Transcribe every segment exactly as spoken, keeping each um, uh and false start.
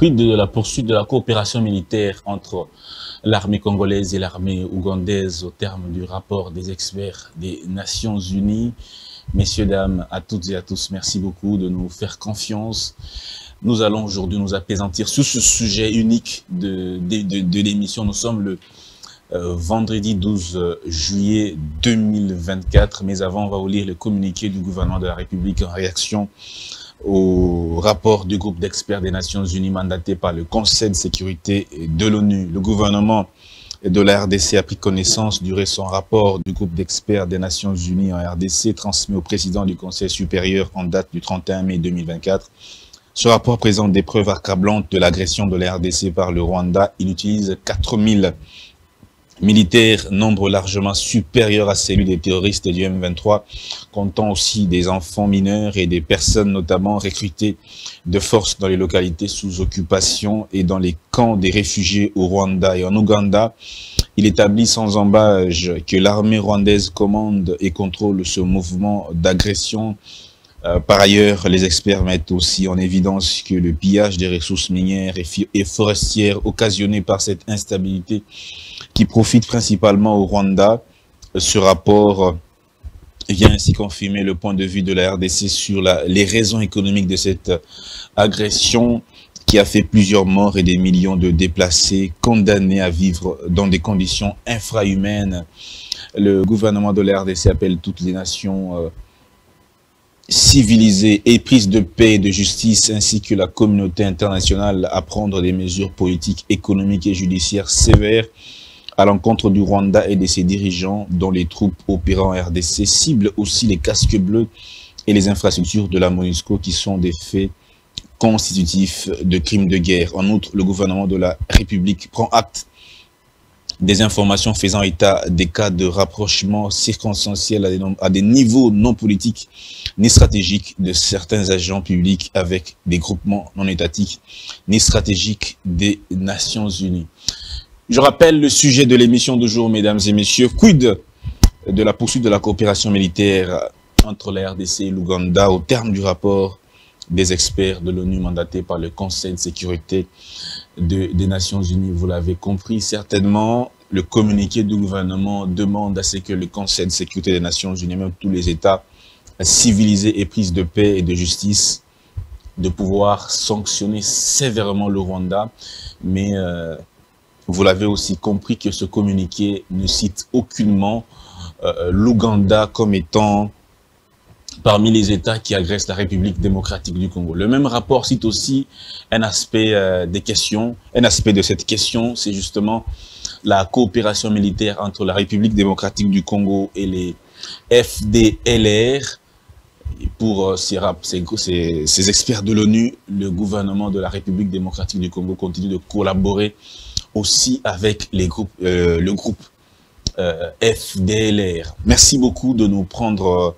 quid de la poursuite de la coopération militaire entre l'armée congolaise et l'armée ougandaise au terme du rapport des experts des Nations Unies? Messieurs, dames, à toutes et à tous, merci beaucoup de nous faire confiance. Nous allons aujourd'hui nous apaisantir sur ce sujet unique de, de, de, de l'émission. Nous sommes le euh, vendredi douze juillet deux mille vingt-quatre, mais avant, on va vous lire le communiqué du gouvernement de la République en réaction au rapport du groupe d'experts des Nations Unies mandaté par le Conseil de sécurité de l'ONU. Le gouvernement de la R D C a pris connaissance du récent rapport du groupe d'experts des Nations Unies en R D C transmis au président du Conseil supérieur en date du trente et un mai deux mille vingt-quatre. Ce rapport présente des preuves accablantes de l'agression de la R D C par le Rwanda. Il utilise quatre mille militaires, nombre largement supérieur à celui des terroristes du M vingt-trois, comptant aussi des enfants mineurs et des personnes notamment recrutées de force dans les localités sous occupation et dans les camps des réfugiés au Rwanda et en Ouganda. Il établit sans embâche que l'armée rwandaise commande et contrôle ce mouvement d'agression. Euh, par ailleurs, les experts mettent aussi en évidence que le pillage des ressources minières et, et forestières occasionné par cette instabilité qui profite principalement au Rwanda. Ce rapport vient ainsi confirmer le point de vue de la R D C sur la, les raisons économiques de cette agression qui a fait plusieurs morts et des millions de déplacés condamnés à vivre dans des conditions infrahumaines. Le gouvernement de la R D C appelle toutes les nations euh, civilisées et prises de paix et de justice ainsi que la communauté internationale à prendre des mesures politiques, économiques et judiciaires sévères à l'encontre du Rwanda et de ses dirigeants, dont les troupes opérant en R D C ciblent aussi les casques bleus et les infrastructures de la MONUSCO qui sont des faits constitutifs de crimes de guerre. En outre, le gouvernement de la République prend acte des informations faisant état des cas de rapprochement circonstanciel à des, à des niveaux non politiques ni stratégiques de certains agents publics avec des groupements non étatiques ni stratégiques des Nations Unies. Je rappelle le sujet de l'émission de jour, mesdames et messieurs. Quid de la poursuite de la coopération militaire entre la R D C et l'Ouganda au terme du rapport des experts de l'ONU mandaté par le Conseil de sécurité de, des Nations Unies. Vous l'avez compris certainement, le communiqué du gouvernement demande à ce que le Conseil de sécurité des Nations Unies, même tous les États civilisés et pris de paix et de justice, de pouvoir sanctionner sévèrement le Rwanda, mais euh, vous l'avez aussi compris que ce communiqué ne cite aucunement euh, l'Ouganda comme étant parmi les États qui agressent la République démocratique du Congo. Le même rapport cite aussi un aspect euh, des questions, un aspect de cette question, c'est justement la coopération militaire entre la République démocratique du Congo et les F D L R. Pour euh, ces, ces, ces experts de l'ONU, le gouvernement de la République démocratique du Congo continue de collaborer aussi avec les groupes, euh, le groupe euh, F D L R. Merci beaucoup de nous prendre,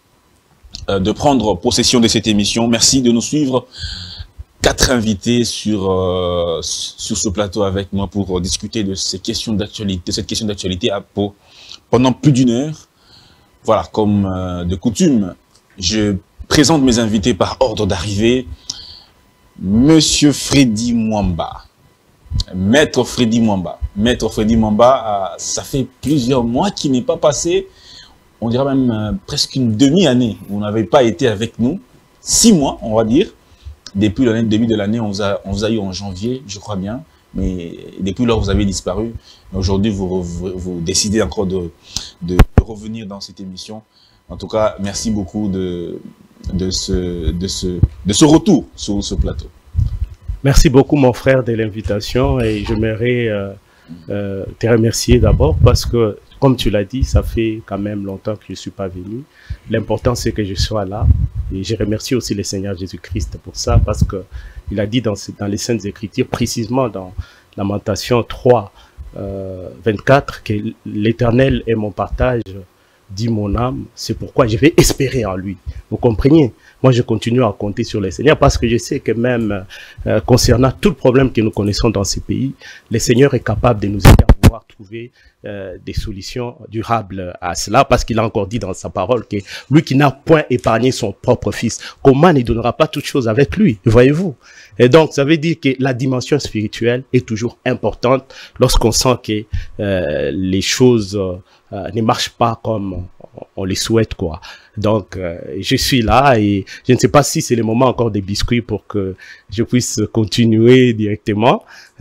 euh, de prendre possession de cette émission. Merci de nous suivre. Quatre invités sur euh, sur ce plateau avec moi pour discuter de ces questions d'actualité, cette question d'actualité pendant plus d'une heure. Voilà, comme euh, de coutume, je présente mes invités par ordre d'arrivée. Monsieur Freddy Mwamba. Maître Freddy Mwamba. Maître Freddy Mwamba, euh, ça fait plusieurs mois qu'il n'est pas passé, on dirait même euh, presque une demi-année. Vous n'avez pas été avec nous. Six mois, on va dire. Depuis le début de l'année, on, on vous a eu en janvier, je crois bien. Mais depuis lors, vous avez disparu. Aujourd'hui, vous, vous, vous décidez encore de, de revenir dans cette émission. En tout cas, merci beaucoup de, de, ce, de, ce, de ce retour sur ce plateau. Merci beaucoup, mon frère, de l'invitation. Et j'aimerais euh, euh, te remercier d'abord parce que, comme tu l'as dit, ça fait quand même longtemps que je ne suis pas venu. L'important, c'est que je sois là. Et je remercie aussi le Seigneur Jésus-Christ pour ça, parce que il a dit dans, dans les Saintes Écritures, précisément dans Lamentation trois, euh, vingt-quatre, que l'Éternel est mon partage, dit mon âme, c'est pourquoi je vais espérer en lui. Vous comprenez? Moi, je continue à compter sur le Seigneur, parce que je sais que même euh, concernant tout le problème que nous connaissons dans ces pays, le Seigneur est capable de nous aider à pouvoir pouvoir trouver euh, des solutions durables à cela, parce qu'il a encore dit dans sa parole que lui qui n'a point épargné son propre fils, comment ne donnera pas toute chose avec lui, voyez-vous? Et donc, ça veut dire que la dimension spirituelle est toujours importante lorsqu'on sent que euh, les choses euh, ne marchent pas comme on les souhaite, quoi. Donc, euh, je suis là et je ne sais pas si c'est le moment encore des biscuits pour que je puisse continuer directement.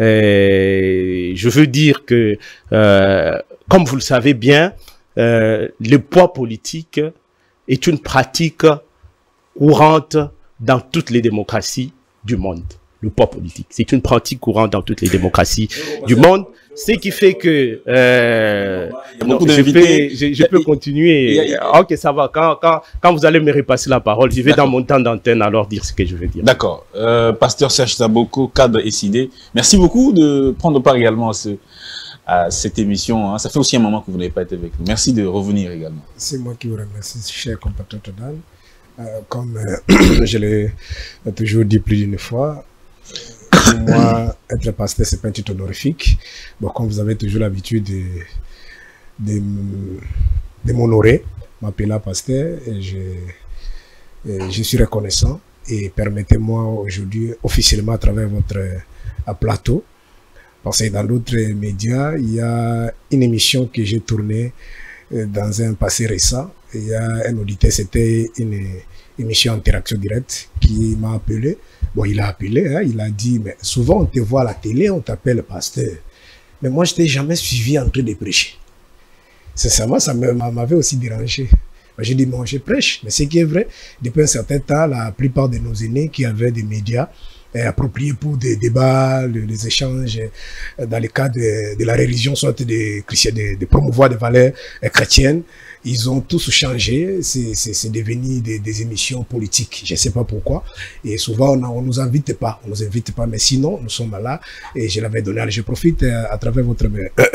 Et je veux dire que, euh, comme vous le savez bien, euh, le poids politique est une pratique courante dans toutes les démocraties du monde. Le poids politique, c'est une pratique courante dans toutes les démocraties du monde. Ce qui fait que euh, non, je, peux, je, je peux continuer. Ok, ça va. Quand, quand, quand vous allez me repasser la parole, je vais dans mon temps d'antenne alors dire ce que je veux dire. D'accord. Euh, Pasteur Serge Taboko, cadre S I D, merci beaucoup de prendre part également à, ce, à cette émission. Hein. Ça fait aussi un moment que vous n'avez pas été avec nous. Merci de revenir également. C'est moi qui vous remercie, cher compatriote Dan. Euh, comme euh, je l'ai toujours dit plus d'une fois, pour moi, être pasteur, c'est pas un titre honorifique. Bon, comme vous avez toujours l'habitude de, de, de m'honorer, m'appeler pasteur, et je, et je suis reconnaissant. Et permettez-moi aujourd'hui, officiellement, à travers votre à plateau, parce que dans d'autres médias, il y a une émission que j'ai tournée dans un passé récent. Il y a un auditeur, c'était une émission Interaction Directe qui m'a appelé. Bon, il a appelé, hein, il a dit, mais souvent on te voit à la télé, on t'appelle pasteur. Mais moi, je t'ai jamais suivi en train de prêcher. Sincèrement, ça m'avait aussi dérangé. J'ai dit, moi, je prêche. Mais ce qui est vrai, depuis un certain temps, la plupart de nos aînés qui avaient des médias appropriés pour des débats, des échanges dans le cadre de, de la religion, soit de, de, de promouvoir des valeurs chrétiennes, ils ont tous changé, c'est devenu des, des émissions politiques. Je ne sais pas pourquoi. Et souvent, on ne nous invite pas. On nous invite pas, mais sinon, nous sommes là. Et je l'avais donné. Je profite à, à travers votre,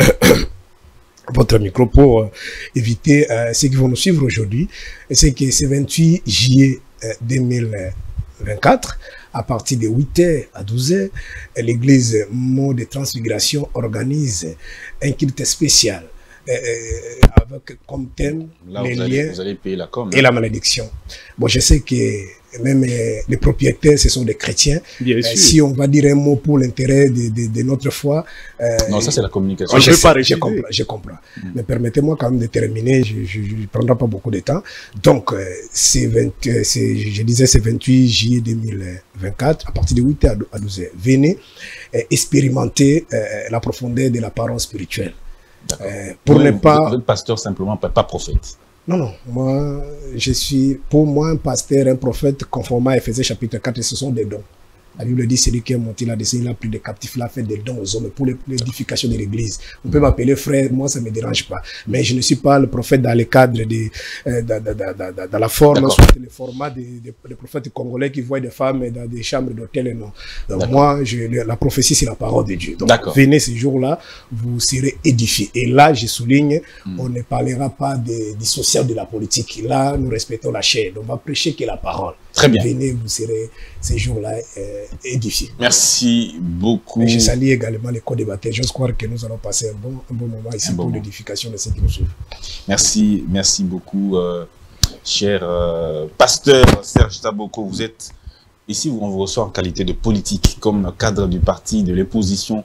votre micro pour euh, éviter euh, ceux qui vont nous suivre aujourd'hui. C'est que ce vingt-huit juillet deux mille vingt-quatre, à partir de huit heures à douze heures, l'église Mont de Transfiguration organise un culte spécial. Euh, avec comme thème là, les vous allez, liens vous allez payer la com, et hein. La malédiction. Bon, je sais que même euh, les propriétaires, ce sont des chrétiens. Euh, si on va dire un mot pour l'intérêt de, de, de notre foi... Euh, non, ça c'est la communication. Je, je, sais, pas je comprends. Je comprends. Mm. Mais permettez-moi quand même de terminer, je ne prendrai pas beaucoup de temps. Donc, euh, vingt, euh, je disais c'est vingt-huit juillet deux mille vingt-quatre, à partir de huit heures à douze heures. Venez euh, expérimenter euh, la profondeur de la parole spirituelle. Euh, pour vous, ne pas... Vous êtes pasteur simplement, pas, pas prophète. Non, non. Moi, je suis, pour moi, un pasteur, un prophète, conformément à Éphésiens chapitre quatre, ce sont des dons. La Bible dit, celui qui est monté là-dessus, il a pris des captifs, il a fait des dons aux hommes pour l'édification de l'église. On peut m'appeler frère, moi, ça ne me dérange pas. Mais je ne suis pas le prophète dans le cadre de, euh, dans, dans, dans, dans la forme, soit le format des, des, des prophètes congolais qui voient des femmes dans des chambres d'hôtel. Non. Donc, moi, je, la prophétie, c'est la parole de Dieu. Donc, venez ce jour-là, vous serez édifiés. Et là, je souligne, mm. on ne parlera pas de, du social de la politique. Là, nous respectons la chair. Donc, on va prêcher que la parole. Très bien. Venez, vous serez ces jours-là euh, édifiés. Merci beaucoup. Et je salue également les co-débatteurs. J'ose croire que nous allons passer un bon, un bon moment ici bon pour l'édification de ceux qui nous suivent. Merci, merci beaucoup, euh, cher euh, pasteur Serge Taboko. Vous êtes ici, on vous reçoit en qualité de politique, comme cadre du parti de l'opposition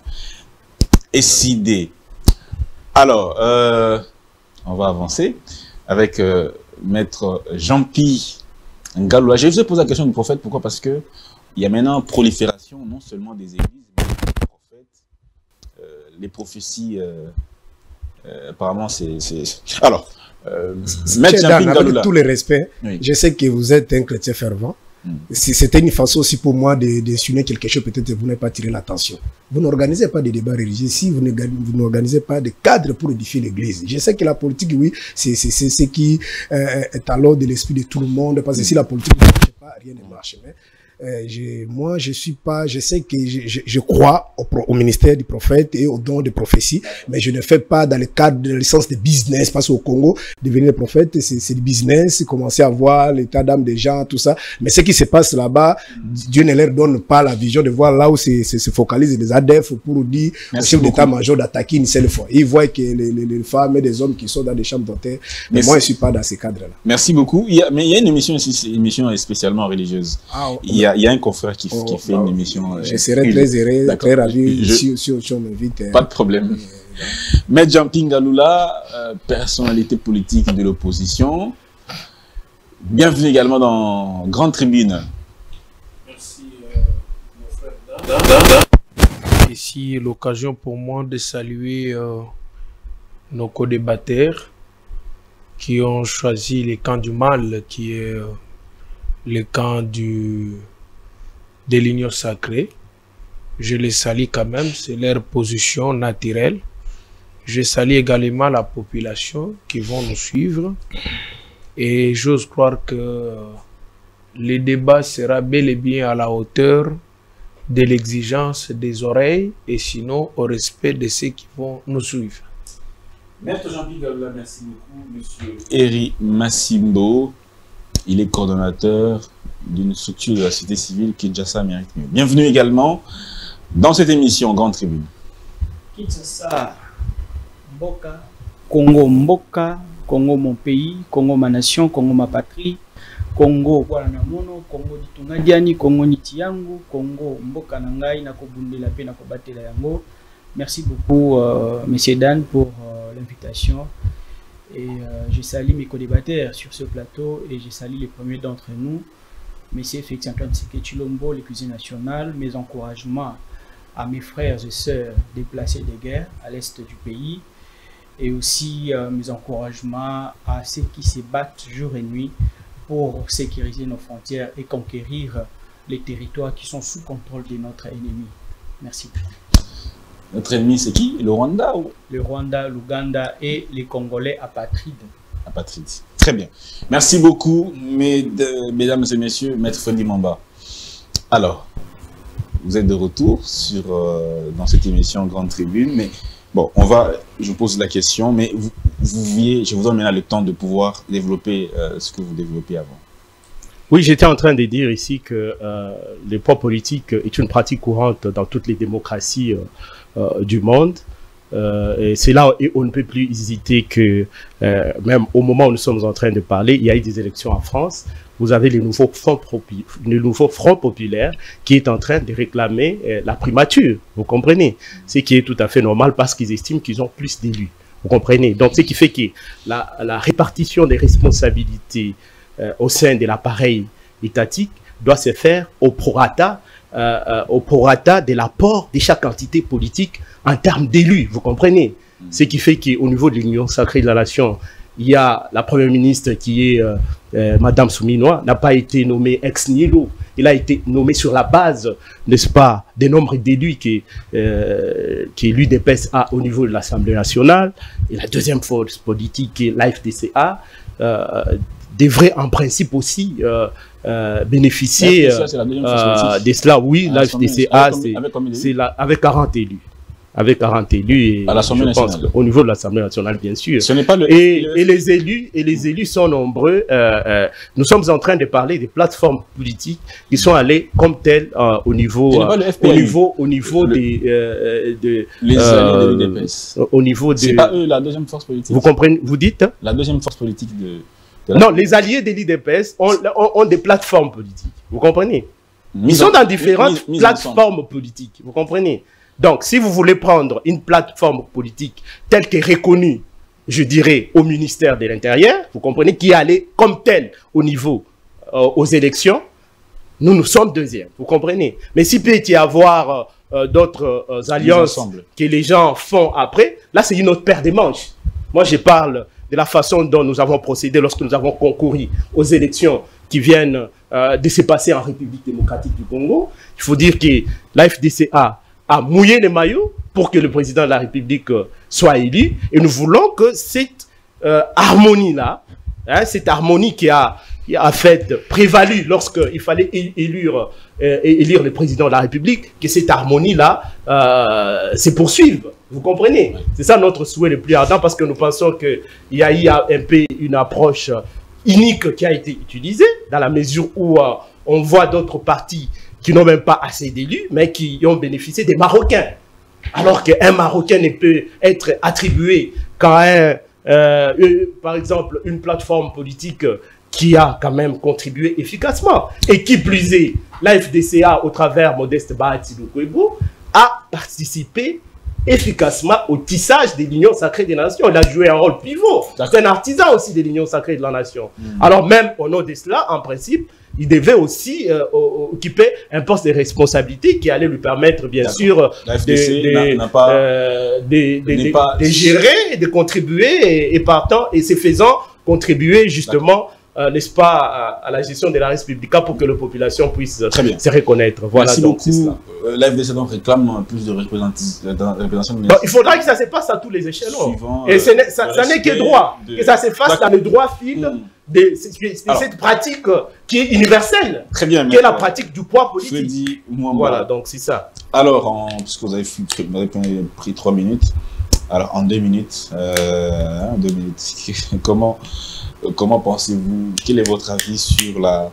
S I D. Alors, euh, on va avancer avec euh, maître Jean-Pierre Ngaloua. Je vous ai posé la question du prophète, pourquoi? Parce que il y a maintenant prolifération non seulement des églises, mais des prophètes. Euh, les prophéties, euh, euh, apparemment, c'est... Alors, euh, maître Jean-Pierre Ngaloua, avec tout le respect, oui. Je sais que vous êtes un chrétien fervent. Mm. C'était une façon aussi pour moi de, de souligner quelque chose, peut-être vous n'avez pas tiré l'attention. Vous n'organisez pas de débats religieux si vous n'organisez pas de cadre pour édifier l'église. Je sais que la politique, oui, c'est ce qui euh, est à l'ordre de l'esprit de tout le monde, parce que mm. si la politique ne marche pas, rien ne marche. Mais Euh, je, moi, je suis pas, je sais que je, je, je crois au, au ministère du prophète et au don de prophétie, mais je ne fais pas dans le cadre de l'essence de business, parce qu'au Congo, devenir prophète, c'est du business, commencer à voir l'état d'âme des gens, tout ça. Mais ce qui se passe là-bas, Dieu ne leur donne pas la vision de voir là où se, se, se focalisent les A D F pour dire au chef d'état-major d'attaquer une seule fois. Ils voient que les, les, les femmes et les hommes qui sont dans des chambres d'hôtel, mais moi, je suis pas dans ces cadres-là. Merci beaucoup. Il y a, mais il y a une émission ici, une émission spécialement religieuse. Ah, oh, il, y a, il y a un confrère qui, oh, qui fait bah, une émission. Je euh, serais très heureux, très ravi je... si, si, si on m'invite. Pas de problème. Euh, Maître Jean-Pierre Ngaloula, euh, personnalité politique de l'opposition. Bienvenue également dans Grande Tribune. Merci, euh, mon frère. Ici, l'occasion pour moi de saluer euh, nos co-débatteurs qui ont choisi le camp du mal, qui est euh, le camp du, de l'union sacrée. Je les salue quand même, c'est leur position naturelle. Je salue également la population qui vont nous suivre. Et j'ose croire que le débat sera bel et bien à la hauteur de l'exigence des oreilles et sinon au respect de ceux qui vont nous suivre. Maître Jean-Pierre Ngaloula, merci beaucoup. Monsieur Eri Massimbo, il est coordonnateur d'une structure de la société civile Kinshasa Mérite Mieux. Bienvenue également dans cette émission Grande Tribune. Kinshasa, Mboka, Congo Mboka, Congo mon pays, Congo ma nation, Congo ma patrie, Congo wana na mono, Congo ditunga diani, Congo niti yangu, Congo Mboka na ngai na kobundela pe na kobatela yango. Merci beaucoup, euh, Monsieur Dan, pour euh, l'invitation. Et euh, je salue mes co-débatteurs sur ce plateau et je salue les premiers d'entre nous, Monsieur Félix Antoine Tshisekedi Tshilombo, le cuisine national, mes encouragements à mes frères et sœurs déplacés de guerre à l'est du pays et aussi euh, mes encouragements à ceux qui se battent jour et nuit pour sécuriser nos frontières et conquérir les territoires qui sont sous contrôle de notre ennemi. Merci beaucoup. Notre ennemi, c'est qui? Le Rwanda ou... Le Rwanda, l'Ouganda et les Congolais apatrides. Apatrides. Très bien. Merci beaucoup, mesdames et messieurs, Maître Fendi Mamba. Alors, vous êtes de retour sur, euh, dans cette émission Grande Tribune, mais bon, on va, je vous pose la question, mais vous, vous vouliez, je vous donne maintenant le temps de pouvoir développer euh, ce que vous développez avant. Oui, j'étais en train de dire ici que euh, le poids politique est une pratique courante dans toutes les démocraties euh, euh, du monde. Euh, et c'est là où on ne peut plus hésiter que, euh, même au moment où nous sommes en train de parler, il y a eu des élections en France. Vous avez le nouveau Front, le nouveau Front populaire qui est en train de réclamer euh, la primature. Vous comprenez? Ce qui est tout à fait normal parce qu'ils estiment qu'ils ont plus d'élus. Vous comprenez? Donc, ce qui fait que la, la répartition des responsabilités euh, au sein de l'appareil étatique doit se faire au prorata, euh, euh, au prorata de l'apport de chaque entité politique en termes d'élus. Vous comprenez? Mmh. Ce qui fait qu'au niveau de l'Union sacrée de la nation, il y a la première ministre qui est euh, euh, Madame Souminois, n'a pas été nommée ex nihilo. Il a été nommé sur la base, n'est-ce pas, des nombres d'élus qui, euh, qui l'U D P S a au niveau de l'Assemblée nationale. Et la deuxième force politique, qui est l'A F D C A, euh, devrait en principe aussi euh, euh, bénéficier euh, euh, de cela. Oui, l'A F D C A, c'est avec quarante élus. Avec quarante élus et à l'Assemblée nationale. Au niveau de l'Assemblée nationale, bien sûr. Ce n'est pas le, et, le... et les élus et les élus sont nombreux. Euh, euh, nous sommes en train de parler des plateformes politiques qui sont allées comme telles euh, au niveau euh, au niveau au niveau le... des euh, de, les euh, alliés de l'U D P S. Au niveau de. C'est pas eux la deuxième force politique. Vous comprenez? Vous dites? La deuxième force politique de. de la... Non, les alliés de l'U D P S ont, ont, ont des plateformes politiques. Vous comprenez? Ils mise sont en... dans différentes mise, plateformes ensemble. politiques. Vous comprenez? Donc, si vous voulez prendre une plateforme politique telle qu'elle est reconnue, je dirais, au ministère de l'Intérieur, vous comprenez, qui est allée comme telle au niveau euh, aux élections, nous, nous sommes deuxièmes, vous comprenez. Mais s'il peut y avoir euh, d'autres euh, alliances que les gens font après, là, c'est une autre paire de manches. Moi, je parle de la façon dont nous avons procédé lorsque nous avons concouru aux élections qui viennent euh, de se passer en République démocratique du Congo. Il faut dire que l'A F D C A à mouiller les maillots pour que le président de la République euh, soit élu. Et nous voulons que cette euh, harmonie-là, hein, cette harmonie qui a, qui a fait prévalu lorsqu'il fallait élire, euh, élire le président de la République, que cette harmonie-là euh, se poursuive. Vous comprenez? Oui. C'est ça notre souhait le plus ardent, parce que nous pensons qu'il y a eu un peu une approche unique qui a été utilisée, dans la mesure où euh, on voit d'autres partis qui n'ont même pas assez d'élus, mais qui ont bénéficié des Marocains. Alors qu'un Marocain ne peut être attribué qu'à un, euh, par exemple, une plateforme politique qui a quand même contribué efficacement. Et qui plus est, la F D C A, au travers Modeste Bahati Lukwebo, a participé efficacement au tissage de l'Union sacrée des nations. Il a joué un rôle pivot. C'est un artisan aussi de l'Union sacrée de la nation. Mmh. Alors même au nom de cela, en principe, il devait aussi euh, occuper un poste de responsabilité qui allait lui permettre, bien sûr, de, de, pas, euh, de, de, pas... de gérer, de contribuer, et, et partant, et se faisant contribuer justement, euh, n'est-ce pas, à, à la gestion de la République pour que la population puisse se reconnaître. Voilà. Merci donc, beaucoup. Euh, L'A F D C donc réclame plus de représentation. Donc, il faudra que ça se passe à tous les échelons. Suivant, et euh, ça, ça n'est que droit, de... que ça se fasse dans le droit fil mmh. de, de, de Alors, cette pratique qui est universelle, très bien, qui est la pratique du poids politique. Freddy, moi, voilà, moi. donc c'est ça. Alors, en, puisque vous avez, vous avez pris trois minutes, alors en deux minutes, euh, en deux minutes, comment, comment pensez-vous, quel est votre avis sur la,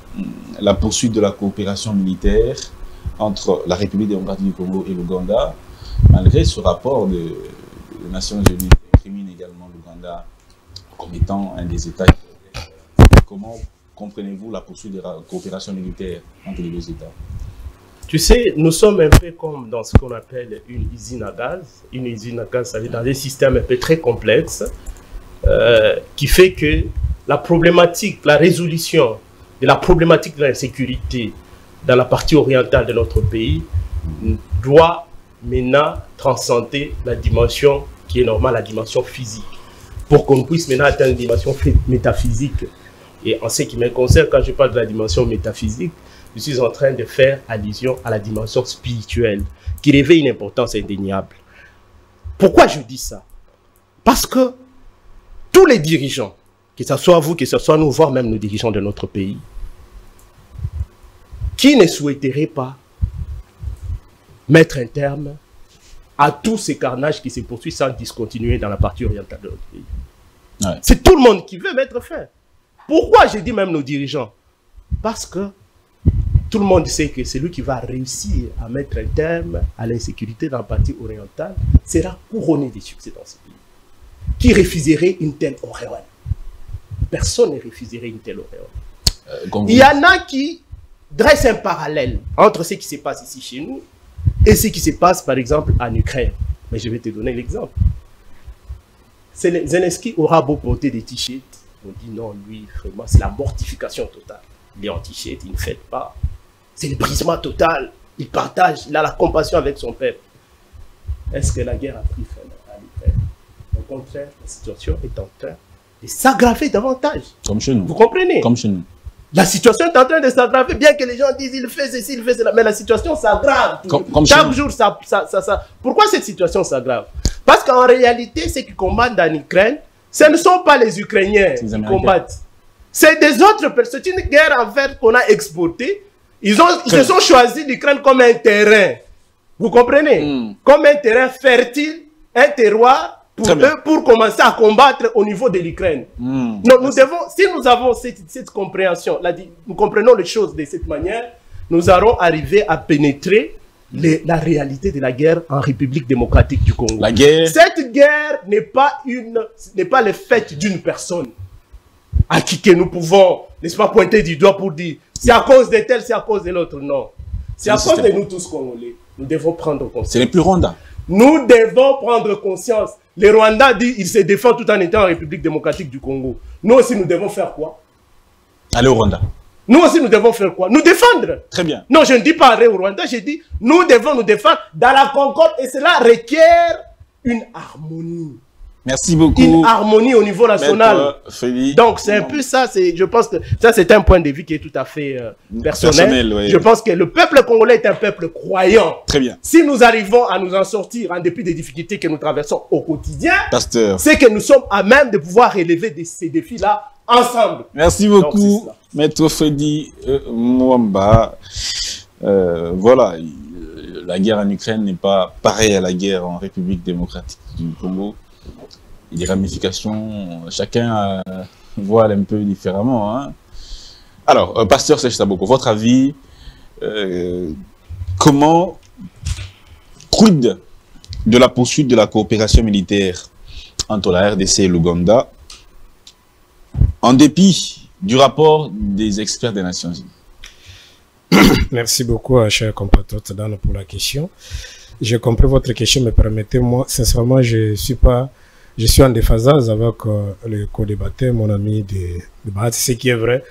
la poursuite de la coopération militaire entre la République démocratique du Congo et l'Ouganda, malgré ce rapport de, des Nations Unies qui incrimine également l'Ouganda comme étant un des États. Comment comprenez-vous la poursuite de la coopération militaire entre les deux États? Tu sais, nous sommes un peu comme dans ce qu'on appelle une usine à gaz. Une usine à gaz, ça veut dire dans un système un peu très complexe, euh, qui fait que la problématique, la résolution de la problématique de l'insécurité dans la partie orientale de notre pays doit maintenant transcender la dimension qui est normale, la dimension physique, pour qu'on puisse maintenant atteindre une dimension métaphysique. Et en ce qui me concerne, quand je parle de la dimension métaphysique, je suis en train de faire allusion à la dimension spirituelle, qui revêt une importance indéniable. Pourquoi je dis ça? Parce que tous les dirigeants, que ce soit vous, que ce soit nous, voire même nos dirigeants de notre pays, qui ne souhaiteraient pas mettre un terme à tous ces carnages qui se poursuivent sans discontinuer dans la partie orientale de notre pays. Ouais. C'est tout le monde qui veut mettre fin. Pourquoi je dis même nos dirigeants? Parce que tout le monde sait que celui qui va réussir à mettre un terme à l'insécurité dans la partie orientale sera couronné de succès dans ce pays. Qui refuserait une telle auréole? Personne ne refuserait une telle auréole. Euh, Il y en a qui dressent un parallèle entre ce qui se passe ici chez nous et ce qui se passe par exemple en Ukraine. Mais je vais te donner l'exemple. Zelensky aura beau porter des t-shirts, on dit non, lui, vraiment, c'est la mortification totale. Il est en t-shirt, il ne fait pas. C'est le brisement total. Il partage, il a la compassion avec son peuple. Est-ce que la guerre a pris fin à l'Ukraine? Au contraire, la situation est en train de s'aggraver davantage. Comme chez nous. Vous comprenez? Comme chez nous. La situation est en train de s'aggraver, bien que les gens disent il fait ceci, il fait cela, mais la situation s'aggrave. Comme, comme Chaque jour, ça, ça, ça, ça. Pourquoi cette situation s'aggrave? Parce qu'en réalité, ceux qui combattent en Ukraine, ce ne sont pas les Ukrainiens qui combattent. C'est des autres personnes. C'est une guerre en fait qu'on a exportée. Ils, ont, ils se sont choisis l'Ukraine comme un terrain. Vous comprenez? Mm. Comme un terrain fertile, un terroir pour eux, pour commencer à combattre au niveau de l'Ukraine. Mm. Donc, nous devons, si nous avons cette, cette compréhension, là, nous comprenons les choses de cette manière, nous allons arriver à pénétrer les, la réalité de la guerre en République démocratique du Congo. La guerre. Cette guerre n'est pas, une, n'est pas le fait d'une personne à qui que nous pouvons, n'est-ce pas, pointer du doigt pour dire c'est à cause de tel, c'est à cause de l'autre. Non. C'est à cause de nous tous Congolais. Nous devons prendre conscience. C'est les plus Rwandais. Nous devons prendre conscience. Les Rwandais disent qu'ils se défendent tout en étant en République démocratique du Congo. Nous aussi, nous devons faire quoi? Aller au Rwanda. Nous aussi, nous devons faire quoi? Nous défendre. Très bien. Non, je ne dis pas aller au Rwanda, je dis nous devons nous défendre dans la concorde et cela requiert une harmonie. Merci beaucoup. Une harmonie au niveau national. Maître, donc c'est un peu ça, je pense que ça c'est un point de vue qui est tout à fait euh, personnel. personnel ouais. Je pense que le peuple congolais est un peuple croyant. Très bien. Si nous arrivons à nous en sortir en dépit des difficultés que nous traversons au quotidien, c'est que nous sommes à même de pouvoir relever de ces défis-là ensemble. Merci beaucoup, donc, Maître Freddy euh, Mwamba. Euh, voilà, la guerre en Ukraine n'est pas pareille à la guerre en République démocratique du Congo. Il y a des ramifications, chacun euh, voit un peu différemment. Hein. Alors, euh, Pasteur Serge Saboko, votre avis, euh, comment, quid de la poursuite de la coopération militaire entre la R D C et l'Ouganda, en dépit du rapport des experts des Nations Unies? Merci beaucoup, cher compatriote Dan, pour la question. J'ai compris votre question, mais permettez-moi, sincèrement, je suis pas... Je suis en déphasage avec euh, le co-débatteur, mon ami de, de Bahat. Ce qui est vrai,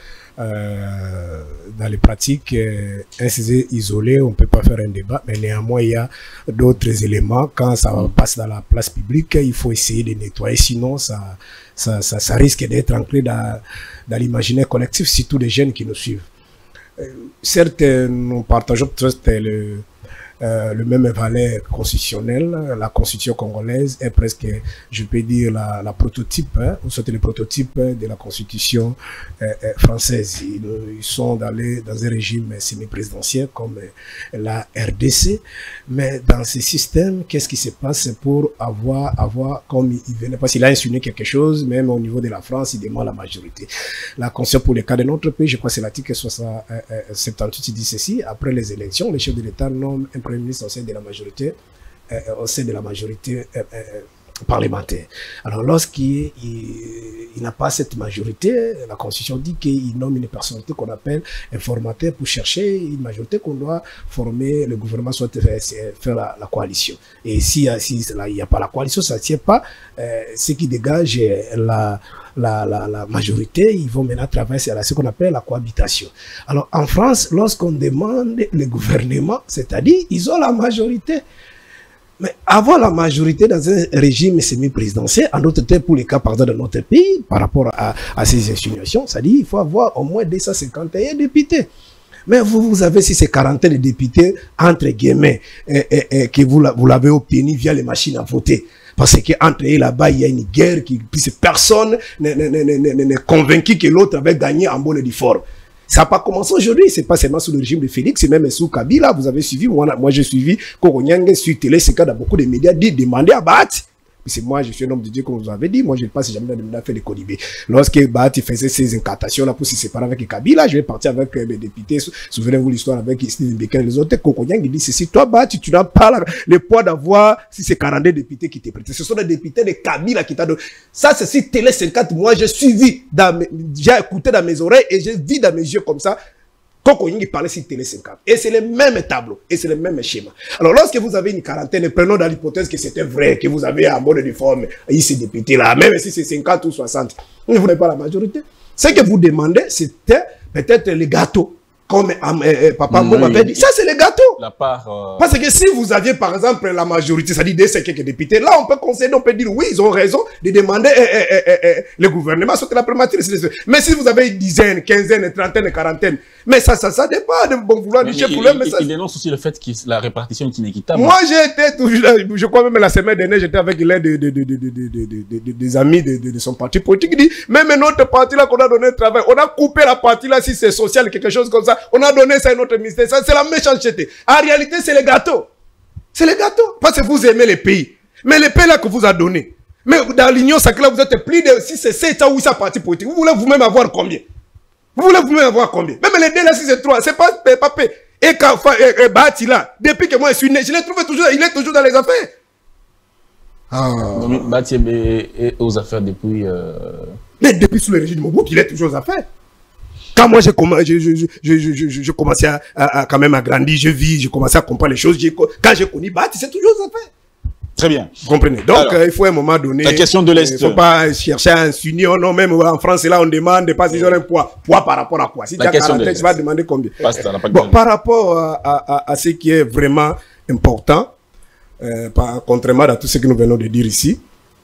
euh, dans les pratiques, euh, un sujet isolé, on ne peut pas faire un débat, mais néanmoins, il y a d'autres éléments. Quand ça passe dans la place publique, il faut essayer de nettoyer, sinon ça, ça, ça, ça risque d'être ancré dans, dans l'imaginaire collectif, surtout des jeunes qui nous suivent. Euh, certes, nous partageons peut-être le... Euh, le même valeur constitutionnelle. La constitution congolaise est presque, je peux dire, la, la prototype, hein, ou soit le prototype de la constitution euh, euh, française. Ils, ils sont dans, les, dans un régime semi-présidentiel comme euh, la R D C, mais dans ce système, qu'est-ce qui se passe pour avoir, avoir comme il venait, parce qu'il a insinué quelque chose, même au niveau de la France, il demande la majorité. La constitution pour le cas de notre pays, je crois que c'est l'article soixante-dix-huit, il dit ceci: après les élections, les chefs de l'État nomment un Premier ministre au sein de la majorité, euh, au sein de la majorité euh, euh, parlementaire. Alors lorsqu'il il, il n'a pas cette majorité, la Constitution dit qu'il nomme une personnalité qu'on appelle un formateur pour chercher une majorité qu'on doit former, le gouvernement soit faire, faire la, la coalition. Et si, si il n'y a pas la coalition, ça ne tient pas, euh, ce qui dégage la, la, la, la majorité, ils vont maintenant traverser à ce qu'on appelle la cohabitation. Alors en France, lorsqu'on demande le gouvernement, c'est-à-dire ils ont la majorité. Mais avoir la majorité dans un régime semi-présidentiel, en d'autres termes, pour les cas, par exemple, de notre pays, par rapport à, à ces insinuations, ça dit qu'il faut avoir au moins deux cent cinquante et un députés. Mais vous, vous avez si ces quarantaine de députés, entre guillemets, et, et, et, que vous, vous l'avez obtenu via les machines à voter. Parce qu'entre eux, là-bas, il y a une guerre qui, puis personne n'est convaincu que l'autre avait gagné en bonne et forme. Ça n'a pas commencé aujourd'hui, c'est pas seulement sous le régime de Félix, c'est même sous Kabila, vous avez suivi, moi, moi j'ai suivi Kokonyang sur télé, c'est quand dans beaucoup de médias dit demander à Bahati. C'est moi, je suis un homme de Dieu, comme vous avez dit, moi je ne passe jamais dans le fait de Kodibé. Lorsque Bahati faisait ses incantations là pour se séparer avec Kabila, je vais partir avec mes députés, souvenez-vous l'histoire avec Steve Mbeka et les autres, Kokonyang il dit ceci, toi Bahati, tu n'as pas le poids d'avoir si c'est quarante-deux députés qui t'ont prêté. Ce sont des députés de Kabila qui t'ont donné. Ça c'est si Télé cinquante, moi j'ai suivi, j'ai écouté dans mes oreilles et j'ai vu dans mes yeux comme ça. Kokonyang parlait sur Télé cinquante. Et c'est le même tableau, et c'est le même schéma. Alors lorsque vous avez une quarantaine, prenons dans l'hypothèse que c'était vrai, que vous avez un mode de forme, ici député là, même si c'est cinquante ou soixante, vous n'avez pas la majorité. Ce que vous demandez, c'était peut-être les gâteaux. Comme euh, euh, papa mmh, m'avait dit, ça c'est les gâteaux. La part, euh... Parce que si vous aviez par exemple la majorité, ça dit des quelques députés, là on peut concéder, on peut dire oui, ils ont raison de demander euh, euh, euh, euh, le gouvernement sur la primature. Mais si vous avez une dizaine, quinzaine, trentaine, quarantaine, mais ça, ça, ça dépend de bon vouloir du chef pour l'homme. Il, il, il dénonce aussi le fait que la répartition est inéquitable. Moi j'ai été toujours, je crois même la semaine dernière, j'étais avec l'un de, de, de, de, de, de, de, de, des amis de, de, de son parti politique, il dit, même notre parti là qu'on a donné le travail, on a coupé la partie là si c'est social, quelque chose comme ça. On a donné ça à notre ministère. Ça, c'est la méchanceté. En réalité, c'est les gâteaux. C'est les gâteaux. Parce que vous aimez les pays. Mais les pays là que vous a donné. Mais dans l'Union sacrée, vous êtes plus de six, sept ou huit partis politiques. Vous voulez vous-même avoir combien? Vous voulez vous-même avoir combien? Même les deux là, si c'est trois, c'est pas papé. Et quand Bahati là, depuis que moi je suis né, je l'ai trouvé toujours, il est toujours dans les affaires. Ah. Bahati est aux affaires depuis. Euh... Mais depuis sous le régime de Mobutu, il est toujours aux affaires. Quand moi, j'ai je, je, je, je, je, je commençais à, à, à quand même à grandir, je vis, j'ai commencé à comprendre les choses. Quand j'ai connu Bahati, c'est toujours ça fait. Très bien. Vous comprenez? Donc, alors, euh, il faut à un moment donné. La question de l'Est. Il ne faut pas chercher à s'unir. Non, même en France, là, on demande pas si j'ai un poids. Poids par rapport à quoi? Si tu as quarante, tu vas demander combien? Bon, par rapport à, à, à ce qui est vraiment important, euh, par, contrairement à tout ce que nous venons de dire ici,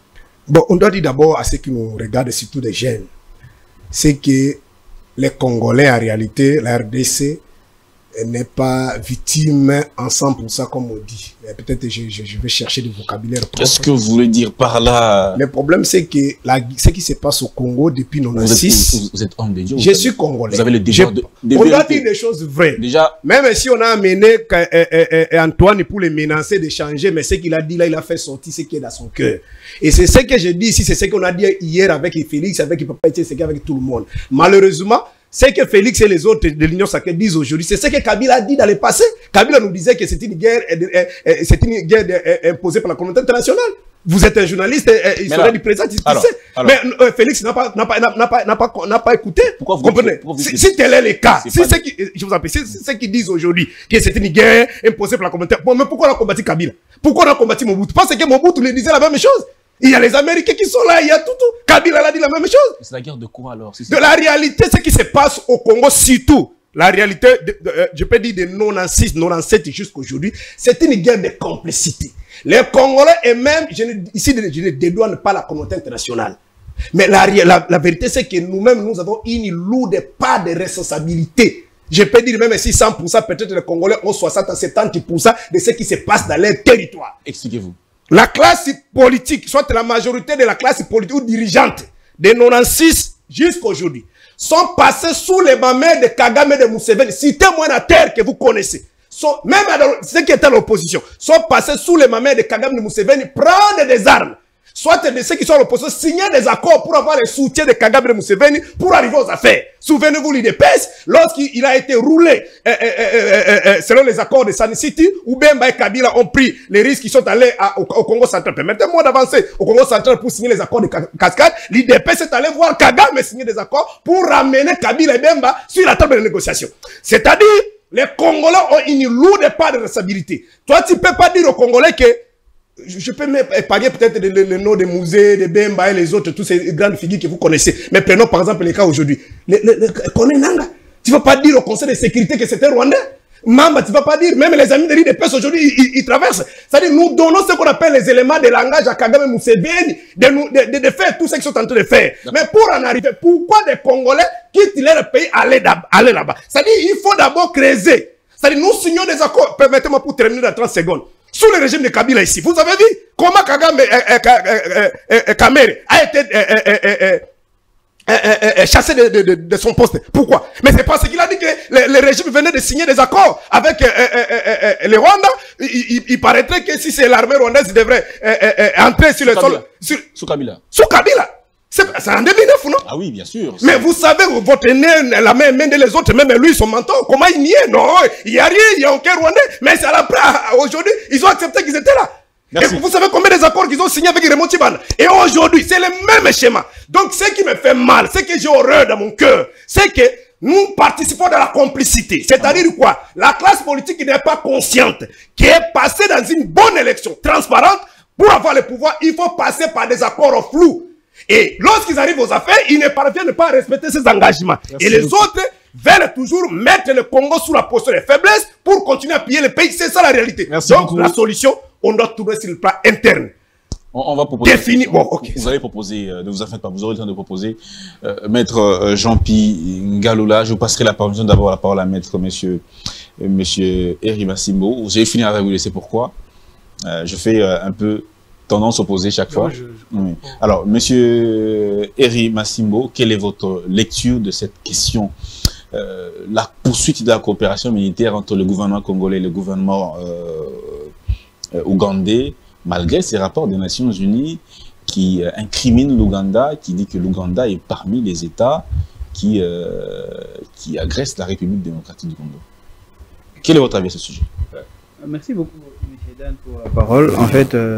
Bon, on doit dire d'abord à ceux qui nous regardent, surtout des jeunes, c'est que les Congolais, en réalité, la R D C n'est pas victime en cent pour cent comme on dit. Peut-être que je, je, je vais chercher du vocabulaire. Qu'est-ce que vous voulez dire par là? Le problème, c'est que la, ce qui se passe au Congo depuis quatre-vingt-seize... Vous, vous, vous êtes homme de Dieu. Je suis Congolais. Vous avez le devoir de, de On doit dire des choses vraies. Déjà, même si on a amené euh, euh, euh, Antoine pour le menacer de changer, mais ce qu'il a dit là, il a fait sortir ce qui est dans son cœur. Et c'est ce que je dis ici, c'est ce qu'on a dit hier avec Félix, avec Papa Etienne, avec tout le monde. Malheureusement, ce que Félix et les autres de l'Union sacrée disent aujourd'hui, c'est ce que Kabila a dit dans le passé. Kabila nous disait que c'est une guerre, euh, euh, c'est une guerre euh, imposée par la communauté internationale. Vous êtes un journaliste, euh, il serait du président, il sait. Mais euh, Félix n'a pas, n'a pas, n'a pas, n'a pas, n'a pas écouté. Pourquoi vous comprenez? Pourquoi vous si, si tel est le cas, si c'est ce qui, je vous appelle, c'est ce qu'ils disent aujourd'hui, que c'est une guerre imposée par la communauté. Bon, mais pourquoi on a combattu Kabila? Pourquoi on a combattu Mobutu? Parce que Mobutu lui disait la même chose. Il y a les Américains qui sont là, il y a tout, tout. Kabila a dit la même chose. C'est la guerre de quoi alors? De la réalité, ce qui se passe au Congo, surtout, la réalité, de, de, euh, je peux dire de quatre-vingt-seize, quatre-vingt-dix jusqu'à aujourd'hui, c'est une guerre de complicité. Les Congolais et même, je ne, ici, je ne dédouane pas la communauté internationale. Mais la, la, la vérité, c'est que nous-mêmes, nous avons une lourde part de responsabilité. Je peux dire même si cent pour cent, peut-être les Congolais ont soixante à soixante-dix pour cent de ce qui se passe dans leur territoire. Expliquez-vous. La classe politique, soit la majorité de la classe politique ou dirigeante de quatre-vingt-seize jusqu'à aujourd'hui, sont passés sous les mamelles de Kagame et de Museveni. Citez-moi la terre que vous connaissez. Sont, même ceux qui étaient à l'opposition, sont passés sous les mamelles de Kagame et de Museveni, prendre des armes. Soit de ceux qui sont à l'opposition, signer des accords pour avoir le soutien de Kagame et de Museveni pour arriver aux affaires. Souvenez-vous l'I D P S, lorsqu'il a été roulé euh, euh, euh, euh, selon les accords de Sun City, où Bemba et Kabila ont pris les risques qui sont allés à, au, au Congo central. Permettez-moi d'avancer au Congo central pour signer les accords de cascade. L'I D P S est allé voir Kagame signer des accords pour ramener Kabila et Bemba sur la table de négociation. C'est-à-dire, les Congolais ont une lourde part de responsabilité. Toi, tu ne peux pas dire aux Congolais que Je, je peux épargner peut-être le, le, le nom des musées, de Bemba et les autres, toutes ces grandes figures que vous connaissez. Mais prenons par exemple les cas aujourd'hui. Le, le, le, Kone Nanga, tu ne vas pas dire au Conseil de sécurité que c'était Rwandais. Mamba, tu ne vas pas dire, même les amis de l'I D P S aujourd'hui, ils, ils, ils traversent. C'est-à-dire, nous donnons ce qu'on appelle les éléments de langage à Kagame Museveni, de, de, de, de faire tout ce qu'ils sont en train de faire. Mais pour en arriver, pourquoi des Congolais quittent leur pays aller là-bas? C'est-à-dire, il faut d'abord creuser. C'est-à-dire, nous signons des accords. Permettez-moi pour terminer dans trente secondes. Sous le régime de Kabila ici, vous avez vu comment Kagame euh, euh, euh, euh, euh, Kamere a été euh, euh, euh, euh, euh, euh, chassé de, de, de, de son poste. Pourquoi? Mais c'est parce qu'il a dit que le, le régime venait de signer des accords avec euh, euh, euh, euh, le Rwanda. Il, il, il paraîtrait que si c'est l'armée rwandaise, il devrait euh, euh, entrer sur le sol. Sur, sous Kabila. Sous Kabila. C'est en deux mille neuf, non? Ah oui, bien sûr. Mais vous savez, votre nez, la main, main de les autres, même lui, son menton, comment il n'y est? Non, il n'y a rien, il n'y a aucun Rwandais. Mais c'est à la aujourd'hui, ils ont accepté qu'ils étaient là. Merci. Et vous savez combien des accords qu'ils ont signés avec Raymond Tchibana? Et aujourd'hui, c'est le même schéma. Donc, ce qui me fait mal, ce que j'ai horreur dans mon cœur, c'est que nous participons dans la complicité. C'est-à-dire quoi? La classe politique qui n'est pas consciente, qui est passée dans une bonne élection transparente, pour avoir le pouvoir, il faut passer par des accords flous. Et lorsqu'ils arrivent aux affaires, ils ne parviennent pas à respecter ces engagements. Merci. Et les autres veulent toujours mettre le Congo sous la posture de faiblesse pour continuer à piller le pays. C'est ça la réalité. Merci Donc beaucoup. La solution, on doit trouver sur le plan interne. On, on va proposer. Défini. Bon, ok. Vous allez proposer, euh, ne vous en faites pas, vous aurez le temps de proposer. Euh, Maître euh, Jean-Pierre Ngaloula, je vous passerai la parole, d'abord la parole à Maître Monsieur, euh, Monsieur Eri Massimbo. J'ai fini avec vous, laisser pourquoi. Euh, je fais euh, un peu tendance opposée chaque fois. Je, je oui. Alors, Monsieur Eri Massimbo, quelle est votre lecture de cette question? euh, La poursuite de la coopération militaire entre le gouvernement congolais et le gouvernement euh, euh, ougandais, malgré ces rapports des Nations Unies qui euh, incriminent l'Ouganda, qui dit que l'Ouganda est parmi les États qui, euh, qui agressent la République démocratique du Congo. Quel est votre avis à ce sujet? Merci beaucoup, M. Dan, pour la parole. En fait, euh,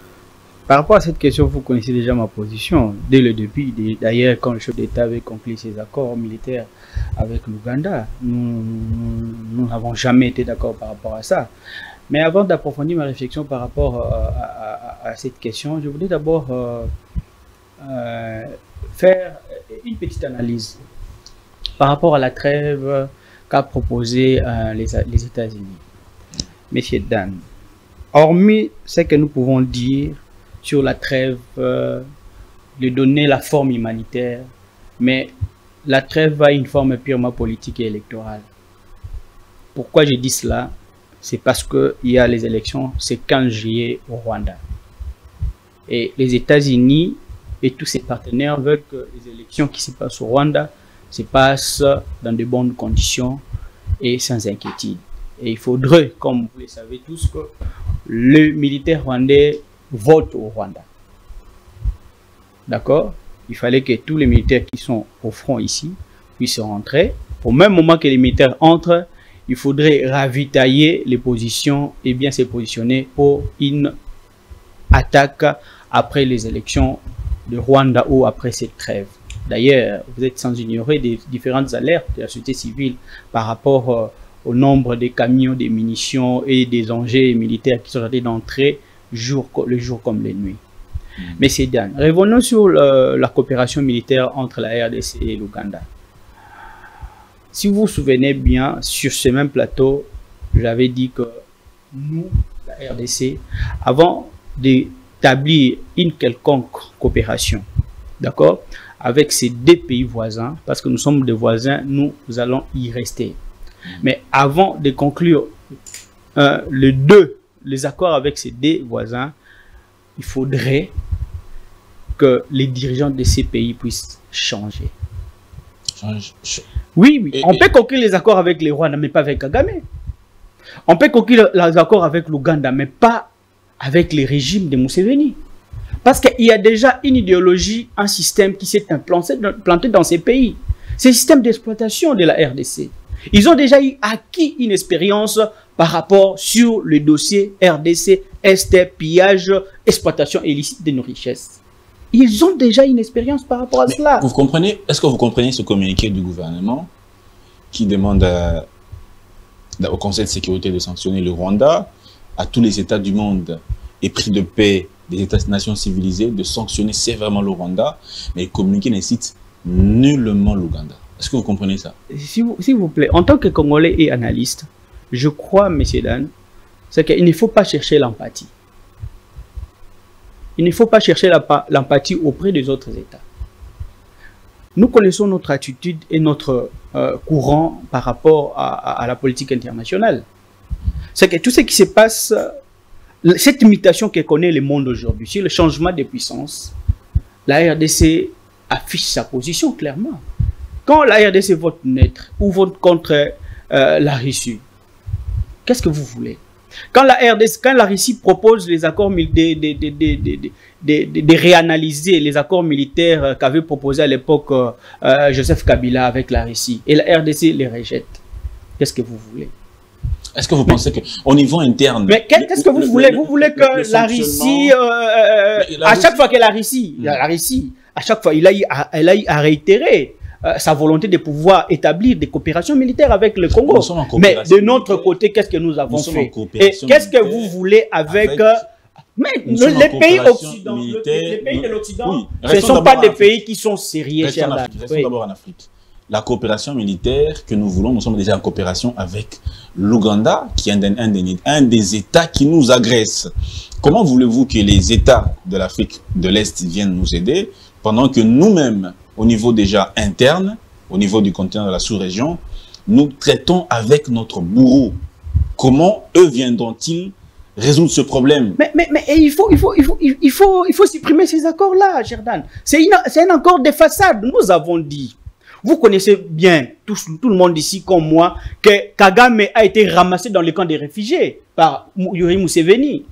par rapport à cette question, vous connaissez déjà ma position. Dès le début, d'ailleurs, quand le chef d'État avait conclu ses accords militaires avec l'Ouganda, nous n'avons jamais été d'accord par rapport à ça. Mais avant d'approfondir ma réflexion par rapport à, à, à, à cette question, je voulais d'abord euh, euh, faire une petite analyse par rapport à la trêve qu'a proposé euh, les, les États-Unis. Monsieur Dan, hormis ce que nous pouvons dire sur la trêve, euh, de donner la forme humanitaire, mais la trêve a une forme purement politique et électorale. Pourquoi je dis cela? C'est parce qu'il y a les élections, c'est quinze juillet au Rwanda. Et les États-Unis et tous ses partenaires veulent que les élections qui se passent au Rwanda se passent dans de bonnes conditions et sans inquiétude. Et il faudrait, comme vous le savez tous, que le militaire rwandais vote au Rwanda. D'accord? Il fallait que tous les militaires qui sont au front ici puissent rentrer. Au même moment que les militaires entrent, il faudrait ravitailler les positions et bien se positionner pour une attaque après les élections de Rwanda ou après cette trêve. D'ailleurs, vous êtes sans ignorer des différentes alertes de la société civile par rapport euh, au nombre des camions, des munitions et des engins militaires qui sont en train d'entrer jour, le jour comme les nuits. Mmh. Mais c'est Dan. Revenons sur le, la coopération militaire entre la R D C et l'Ouganda. Si vous vous souvenez bien, sur ce même plateau, j'avais dit que nous, la R D C, avant d'établir une quelconque coopération, d'accord, avec ces deux pays voisins, parce que nous sommes des voisins, nous, nous allons y rester. Mais avant de conclure euh, les deux, les accords avec ces deux voisins, il faudrait que les dirigeants de ces pays puissent changer. Change. Oui, oui. Et, on et... peut conclure les accords avec les Rwandais, mais pas avec Kagame. On peut conclure les accords avec l'Ouganda, mais pas avec les régimes de Museveni. Parce qu'il y a déjà une idéologie, un système qui s'est implanté, implanté dans ces pays. C'est le système d'exploitation de la R D C. Ils ont déjà eu acquis une expérience par rapport sur le dossier R D C, Est, pillage, exploitation illicite de nos richesses. Ils ont déjà une expérience par rapport à Mais cela. Vous comprenez, est-ce que vous comprenez ce communiqué du gouvernement qui demande à, au Conseil de sécurité de sanctionner le Rwanda, à tous les États du monde et pris de paix des États-nations civilisés de sanctionner sévèrement le Rwanda, mais le communiqué ne cite nullement l'Ouganda. Est-ce que vous comprenez ça? S'il vous, vous plaît, en tant que Congolais et analyste, je crois, M. Dan, c'est qu'il ne faut pas chercher l'empathie. Il ne faut pas chercher l'empathie auprès des autres États. Nous connaissons notre attitude et notre euh, courant par rapport à, à, à la politique internationale. C'est que tout ce qui se passe, cette mutation que connaît le monde aujourd'hui, sur le changement de puissance, la R D C affiche sa position clairement. Quand la R D C vote neutre ou vote contre euh, la Russie, qu'est-ce que vous voulez? Quand la R D C, quand la Russie propose les accords de, de, de, de, de, de, de, de réanalyser les accords militaires qu'avait proposé à l'époque euh, Joseph Kabila avec la Russie, et la R D C les rejette, qu'est-ce que vous voulez? Est-ce que vous mais, pensez qu'au niveau interne... Mais qu'est-ce que vous le, voulez? Le, vous voulez que le, le la Russie, euh, la à Russie... chaque fois que la Russie, mmh. la Russie, à chaque fois, il a eu à, elle a eu à réitérer euh, sa volonté de pouvoir établir des coopérations militaires avec le Congo. Mais de notre côté, qu'est-ce que nous avons nous fait? Et qu'est-ce que vous voulez avec... avec... Mais le, les, pays occidentaux, le, les pays de l'Occident, oui. ce ne sont pas des pays qui sont sérieux, cher Dan. Restons oui. d'abord en Afrique. La coopération militaire que nous voulons, nous sommes déjà en coopération avec l'Ouganda, qui est un, un, un des États qui nous agresse. Comment voulez-vous que les États de l'Afrique de l'Est viennent nous aider, pendant que nous-mêmes, au niveau déjà interne, au niveau du continent de la sous-région, nous traitons avec notre bourreau? Comment eux viendront-ils résoudre ce problème? Mais, mais, mais il, faut, il, faut, il, faut, il, faut, il faut supprimer ces accords-là, Jordan. C'est un accord de façade, nous avons dit. Vous connaissez bien, tout, tout le monde ici comme moi, que Kagame a été ramassé dans le camp des réfugiés par Yoweri Museveni.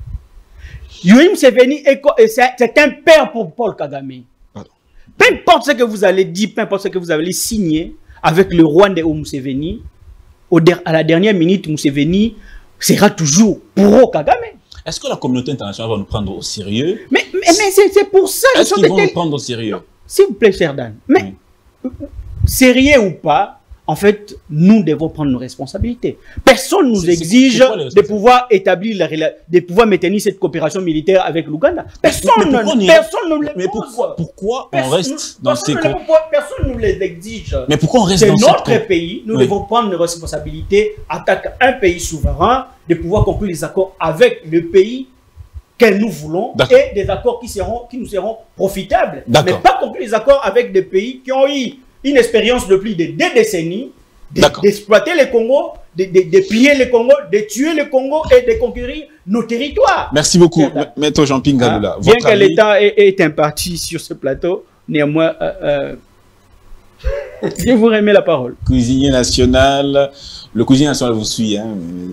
Yoweri Museveni, c'est un père pour Paul Kagame. Peu importe ce que vous allez dire, peu importe ce que vous allez signer avec le Rwanda ou Museveni, au der, à la dernière minute, Museveni sera toujours pour Kagame. Est-ce que la communauté internationale va nous prendre au sérieux? Mais, mais, mais c'est pour ça... Est-ce qu'ils vont nous prendre au sérieux? S'il vous plaît, cher Dan. Mais... Oui. Sérieux ou pas, en fait, nous devons prendre nos responsabilités. Personne ne nous exige de pouvoir établir, la, de pouvoir maintenir cette coopération militaire avec l'Ouganda. Personne ne personne ne Mais pourquoi, pourquoi on reste dans ces... Personne ne nous les exige. Mais pourquoi on reste dans ces... C'est notre pays, nous oui. devons prendre nos responsabilités en tant qu'un pays souverain, de pouvoir conclure les accords avec le pays que nous voulons et des accords qui, seront, qui nous seront profitables. Mais pas compris les accords avec des pays qui ont eu une expérience de plus de deux décennies d'exploiter les Congos, de, de, de piller les Congos, de tuer les Congos et de conquérir nos territoires. Merci beaucoup, Maître Jean-Pierre Ngaloula. Ah, bien que l'État ait, ait imparti sur ce plateau, néanmoins, euh, euh, je vous remets la parole. Cuisinier national, le cuisinier national vous suit, hein,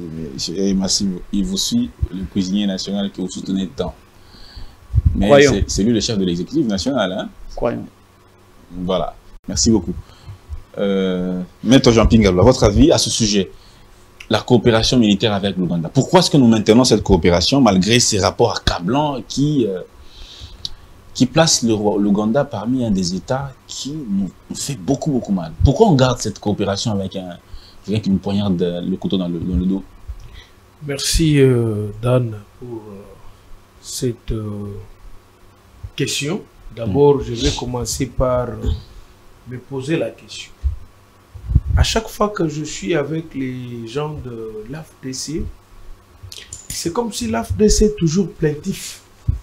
il vous suit, le cuisinier national que vous soutenez tant. Mais c'est lui le chef de l'exécutif national. Hein. Croyons. Voilà, merci beaucoup. Euh, Maître Jean-Pierre Ngaloula, votre avis à ce sujet, la coopération militaire avec l'Ouganda. Pourquoi est-ce que nous maintenons cette coopération malgré ces rapports accablants qui, euh, qui placent l'Ouganda parmi un des États qui nous, nous fait beaucoup, beaucoup mal? Pourquoi on garde cette coopération avec un quelqu'un qui nous poignarde le couteau dans le, dans le dos? Merci euh, Dan pour euh, cette euh, question. D'abord, mmh. je vais commencer par euh, me poser la question. À chaque fois que je suis avec les gens de l'A F D C, c'est comme si l'A F D C est toujours plaintif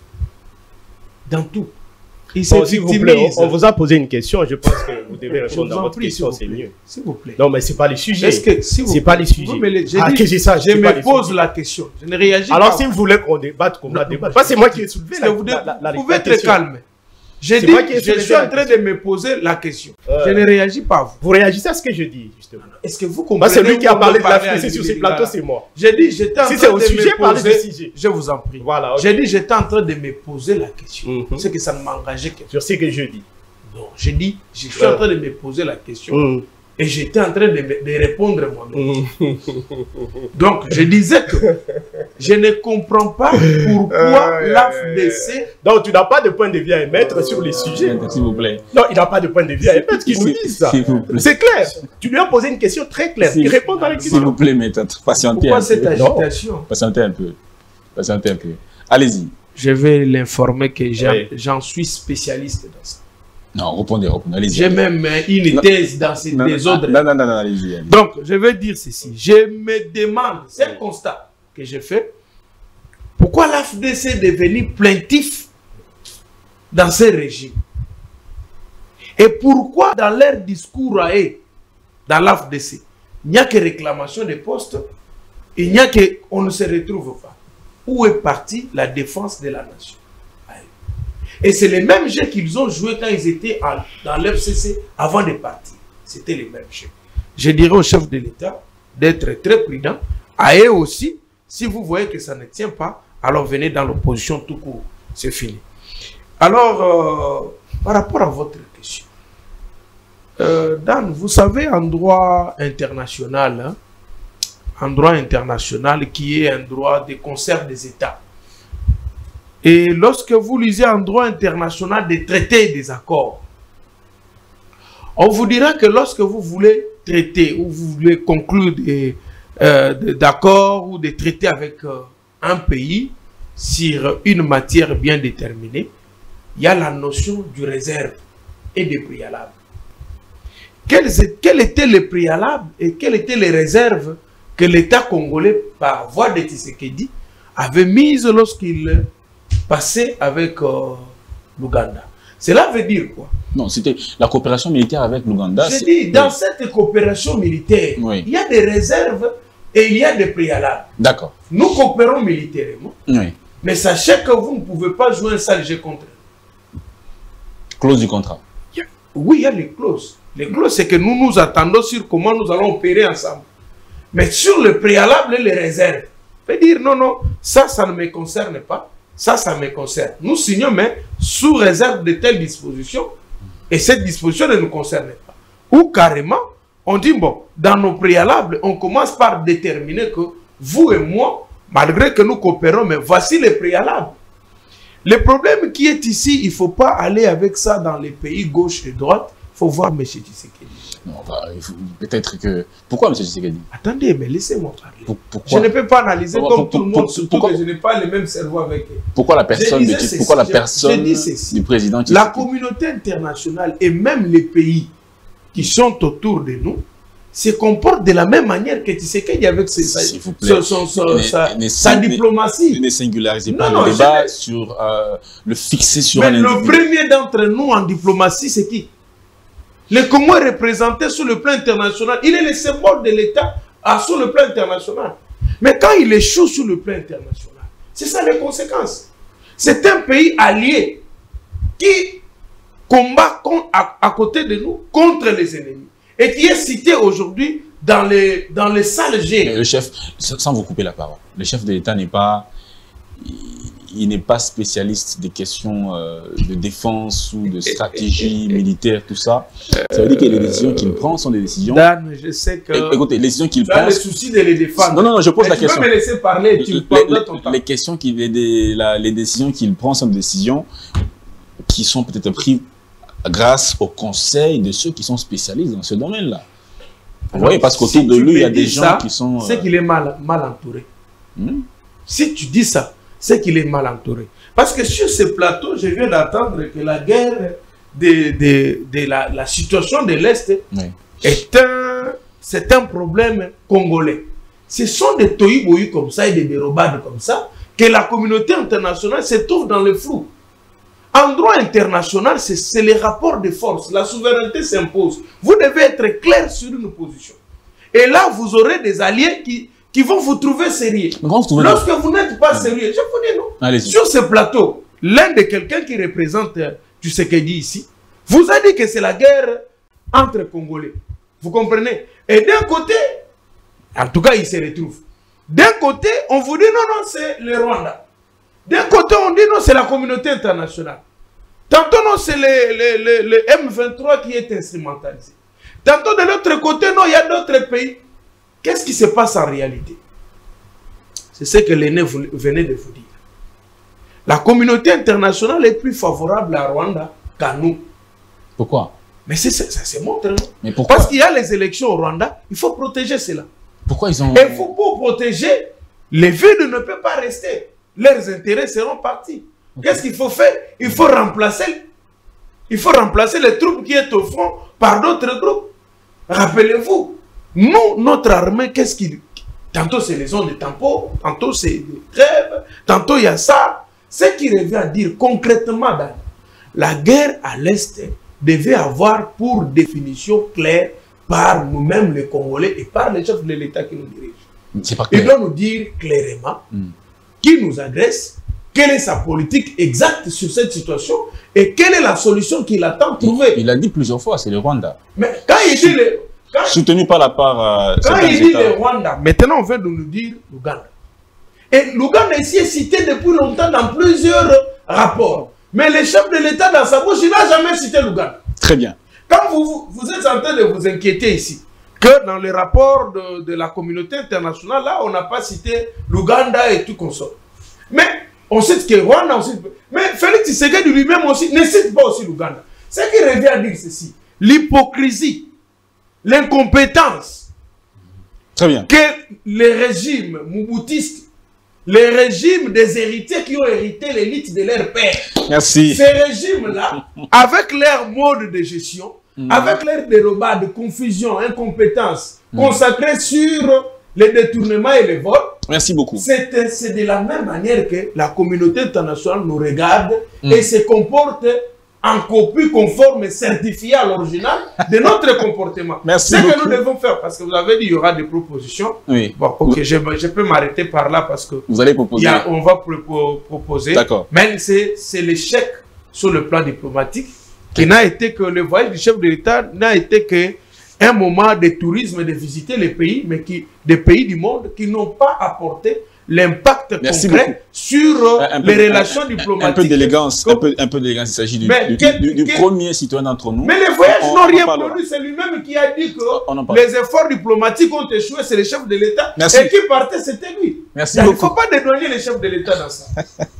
dans tout. Il bon, s'il vous plaît, on, on vous a posé une question, je pense que vous devez répondre à votre prie, question, c'est mieux. S'il vous plaît. Non, mais c'est pas les sujets. Est-ce que si c'est pas les sujets. Les, ah, dit, que j'ai ça, je me pose la question. Je ne réagis Alors, pas. Alors, si vous voulez qu'on débatte, qu'on va débattre. Pas c'est moi qui ai soulevé la, vous, la, la, la, vous pouvez être calme. J'ai dit, je suis en train de me poser la question. Euh, je ne réagis pas. Vous. vous réagissez à ce que je dis, justement. Est-ce que vous comprenez? C'est lui qui a parlé de la F D C sur ce plateau, c'est moi. J'ai dit, j'étais en si train de sujet, me poser... du sujet. Je vous en prie. Voilà, okay. J'ai dit, j'étais en train de me poser la question. Mm-hmm. C'est que ça ne m'engageait que... Sur ce que je dis. Non, j'ai dit, je suis euh. en train de me poser la question. Mm. Et j'étais en train de, de répondre moi-même. Mm. Donc, je disais que je ne comprends pas pourquoi euh, l'A F D C... Donc, tu n'as pas de point de vue à émettre euh, sur les sujets. S'il vous plaît. Non, il n'a pas de point de vue à émettre qui nous dit ça. C'est clair. Tu lui as posé une question très claire. Il répond dans les questions. S'il vous plaît, maître, patientez pourquoi un cette peu. agitation? Non. Patientez un peu. Patientez un peu. Allez-y. Je vais l'informer que j'en oui. suis spécialiste dans ça. Non, répondez, répondez, allez-y. J'ai même une thèse dans ces désordres. Non, non, non, non, allez-y. Allez Donc, je vais dire ceci. Je me demande, c'est un constat que j'ai fait, pourquoi l'A F D C est devenu plaintif dans ces régimes? Et pourquoi dans leur discours à eux, dans l'A F D C, il n'y a que réclamation des postes, il n'y a que on ne se retrouve pas. Où est partie la défense de la nation? Et c'est les mêmes jeux qu'ils ont joué quand ils étaient en, dans l'F C C avant de partir. C'était les mêmes jeux. Je dirais au chef de l'État d'être très prudent. À eux aussi, si vous voyez que ça ne tient pas, alors venez dans l'opposition tout court. C'est fini. Alors, euh, par rapport à votre question, euh, Dan, vous savez, en droit international, hein, en droit international qui est un droit de concert des États, et lorsque vous lisez en droit international des traités et des accords, on vous dira que lorsque vous voulez traiter ou vous voulez conclure des euh, accords ou des traités avec euh, un pays sur une matière bien déterminée, il y a la notion du réserve et des préalables. Quels, quels étaient les préalables et quelles étaient les réserves que l'État congolais, par voie de Tshisekedi, avait mises lorsqu'il passé avec euh, l'Ouganda? Cela veut dire quoi? Non, c'était la coopération militaire avec l'Ouganda. Je dis, dans oui. cette coopération militaire, oui. il y a des réserves et il y a des préalables. D'accord. Nous coopérons militairement, oui. mais sachez que vous ne pouvez pas jouer un sale jeu contre nous. Clause du contrat. Oui, il y a les clauses. Les clauses, c'est que nous nous attendons sur comment nous allons opérer ensemble. Mais sur le préalable et les réserves, on peut dire non, non, ça, ça ne me concerne pas. Ça, ça me concerne. Nous signons, mais sous réserve de telles dispositions, et cette disposition ne nous concerne pas. Ou carrément, on dit, bon, dans nos préalables, on commence par déterminer que vous et moi, malgré que nous coopérons, mais voici les préalables. Le problème qui est ici, il ne faut pas aller avec ça dans les pays gauche et droite. Il faut voir M. Tshisekedi. Non, bah, peut-être que... Pourquoi M. Tshisekedi? Attendez, mais laissez-moi parler. Pour, pourquoi? Je ne peux pas analyser pourquoi, comme pour, tout le monde, surtout pourquoi, que je n'ai pas le même cerveau avec eux. Pourquoi la personne, de, ceci, pourquoi la personne ceci, du président Tshisekedi? La communauté internationale et même les pays qui sont autour de nous se comporte de la même manière que Tshisekedi avec ses, sa, son, son, son, ne, sa, ne, sa ne, diplomatie. Ne singularisez pas non, le non, débat sur euh, le fixer sur mais un individu. Le premier d'entre nous en diplomatie, c'est qui? Le Congo est représenté sur le plan international. Il est le symbole de l'État sur le plan international. Mais quand il échoue sur le plan international, c'est ça les conséquences. C'est un pays allié qui combat à, à côté de nous contre les ennemis. Et qui est cité aujourd'hui dans les, dans les salles G. Mais le chef, sans vous couper la parole, le chef de l'État n'est pas, il, il n'est pas spécialiste des questions euh, de défense ou de stratégie militaire, tout ça. Ça veut dire que les décisions qu'il prend sont des décisions... Dan, je sais que... Écoutez, les décisions qu'il prend... le souci de les défendre. Non, non, non, je pose mais la tu question. Tu peux me laisser parler, tu les, parles ton temps. Les, questions qu'il, les, la, les décisions qu'il prend sont des décisions qui sont peut-être prises grâce au conseil de ceux qui sont spécialistes dans ce domaine-là. Vous voyez, parce qu'autour si de lui, il y a des gens ça, qui sont... C'est euh... qu'il est mal, mal entouré. Hmm? Si tu dis ça, c'est qu'il est mal entouré. Parce que sur ce plateau, je viens d'entendre que la guerre de, de, de la, la situation de l'Est oui. est un, c'est un problème congolais. Ce sont des toïboïs comme ça et des dérobades comme ça que la communauté internationale se trouve dans le flou. En droit international, c'est les rapports de force. La souveraineté s'impose. Vous devez être clair sur une position. Et là, vous aurez des alliés qui, qui vont vous trouver sérieux. Vous Lorsque vous n'êtes pas sérieux, je vous dis non. Sur ce plateau, l'un de quelqu'un qui représente Tshisekedi ici, vous a dit que c'est la guerre entre Congolais. Vous comprenez? Et d'un côté, en tout cas, il se retrouve. D'un côté, on vous dit non, non, c'est le Rwanda. D'un côté, on dit non, c'est la communauté internationale. Tantôt, non, c'est le, le, le, le M vingt-trois qui est instrumentalisé. Tantôt, de l'autre côté, non, il y a d'autres pays. Qu'est-ce qui se passe en réalité? C'est ce que l'aîné venait de vous dire. La communauté internationale est plus favorable à Rwanda qu'à nous. Pourquoi? Mais ça se montre. Non? Mais pourquoi? Parce qu'il y a les élections au Rwanda, il faut protéger cela. Pourquoi ils ont... Et il faut pour protéger, les vides ne peuvent pas rester. Leurs intérêts seront partis. Okay. Qu'est-ce qu'il faut faire? Il faut remplacer, il faut remplacer les troupes qui sont au front par d'autres groupes. Rappelez-vous, nous, notre armée, qu'est-ce qu'il... Tantôt c'est les zones de tampon, tantôt c'est des grèves, tantôt il y a ça. Ce qui revient à dire concrètement, dans la guerre à l'Est devait avoir pour définition claire par nous-mêmes les Congolais et par les chefs de l'État qui nous dirigent. Il doit nous dire clairement mm. qui nous agresse, quelle est sa politique exacte sur cette situation et quelle est la solution qu'il attend trouver. Il, il a dit plusieurs fois, c'est le Rwanda. Mais quand il dit le... Quand, soutenu par la part... Euh, quand il dit États. Le Rwanda, maintenant on vient de nous dire l'Ouganda. Et l'Ouganda ici est cité depuis longtemps dans plusieurs rapports. Mais le chef de l'État dans sa bouche, il n'a jamais cité l'Ouganda. Très bien. Quand vous, vous êtes en train de vous inquiéter ici, que dans les rapports de, de la communauté internationale, là, on n'a pas cité l'Ouganda et tout consort. Mais on cite que Rwanda, on cite... Mais Félix Tshisekedi lui-même aussi ne cite pas aussi l'Ouganda. Ce qui revient à dire ceci, l'hypocrisie, l'incompétence Très bien. que les régimes mouboutistes, les régimes des héritiers qui ont hérité l'élite de leur père, merci. Ces régimes-là, avec leur mode de gestion, mmh. avec leur dérobat de confusion, incompétence, mmh. consacrés sur les détournements et les vols, merci beaucoup. C'est de la même manière que la communauté internationale nous regarde mmh. et se comporte en copie conforme et certifiée à l'original de notre comportement. Merci. C'est ce que nous devons faire, parce que vous avez dit qu'il y aura des propositions. Oui. Bon, ok, je, je peux m'arrêter par là parce que vous allez proposer. Y a, on va pro proposer. D'accord. Mais c'est l'échec sur le plan diplomatique qui n'a été que le voyage du chef de l'État n'a été que un moment de tourisme et de visiter les pays, mais qui des pays du monde qui n'ont pas apporté l'impact concret beaucoup. sur euh, les peu, relations un, diplomatiques. Un peu d'élégance, un peu, un peu d'élégance, il s'agit du, du, que, du, du que, premier citoyen d'entre nous. Mais les voyages n'ont rien produit, c'est lui-même qui a dit que les efforts diplomatiques ont échoué, c'est le chef de l'État. Et qui partait, c'était lui. Merci Donc, beaucoup. il ne faut pas dédouaner les chefs de l'État dans ça.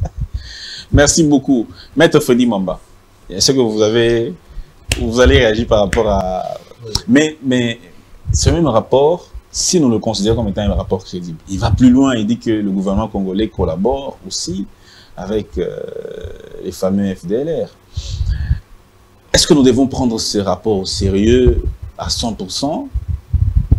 Merci beaucoup. Maître Freddy Mamba, est-ce que vous avez, vous allez réagir par rapport à... Mais, mais ce même rapport, si nous le considérons comme étant un rapport crédible, il va plus loin, il dit que le gouvernement congolais collabore aussi avec euh, les fameux F D L R. Est-ce que nous devons prendre ce rapport au sérieux à cent pour cent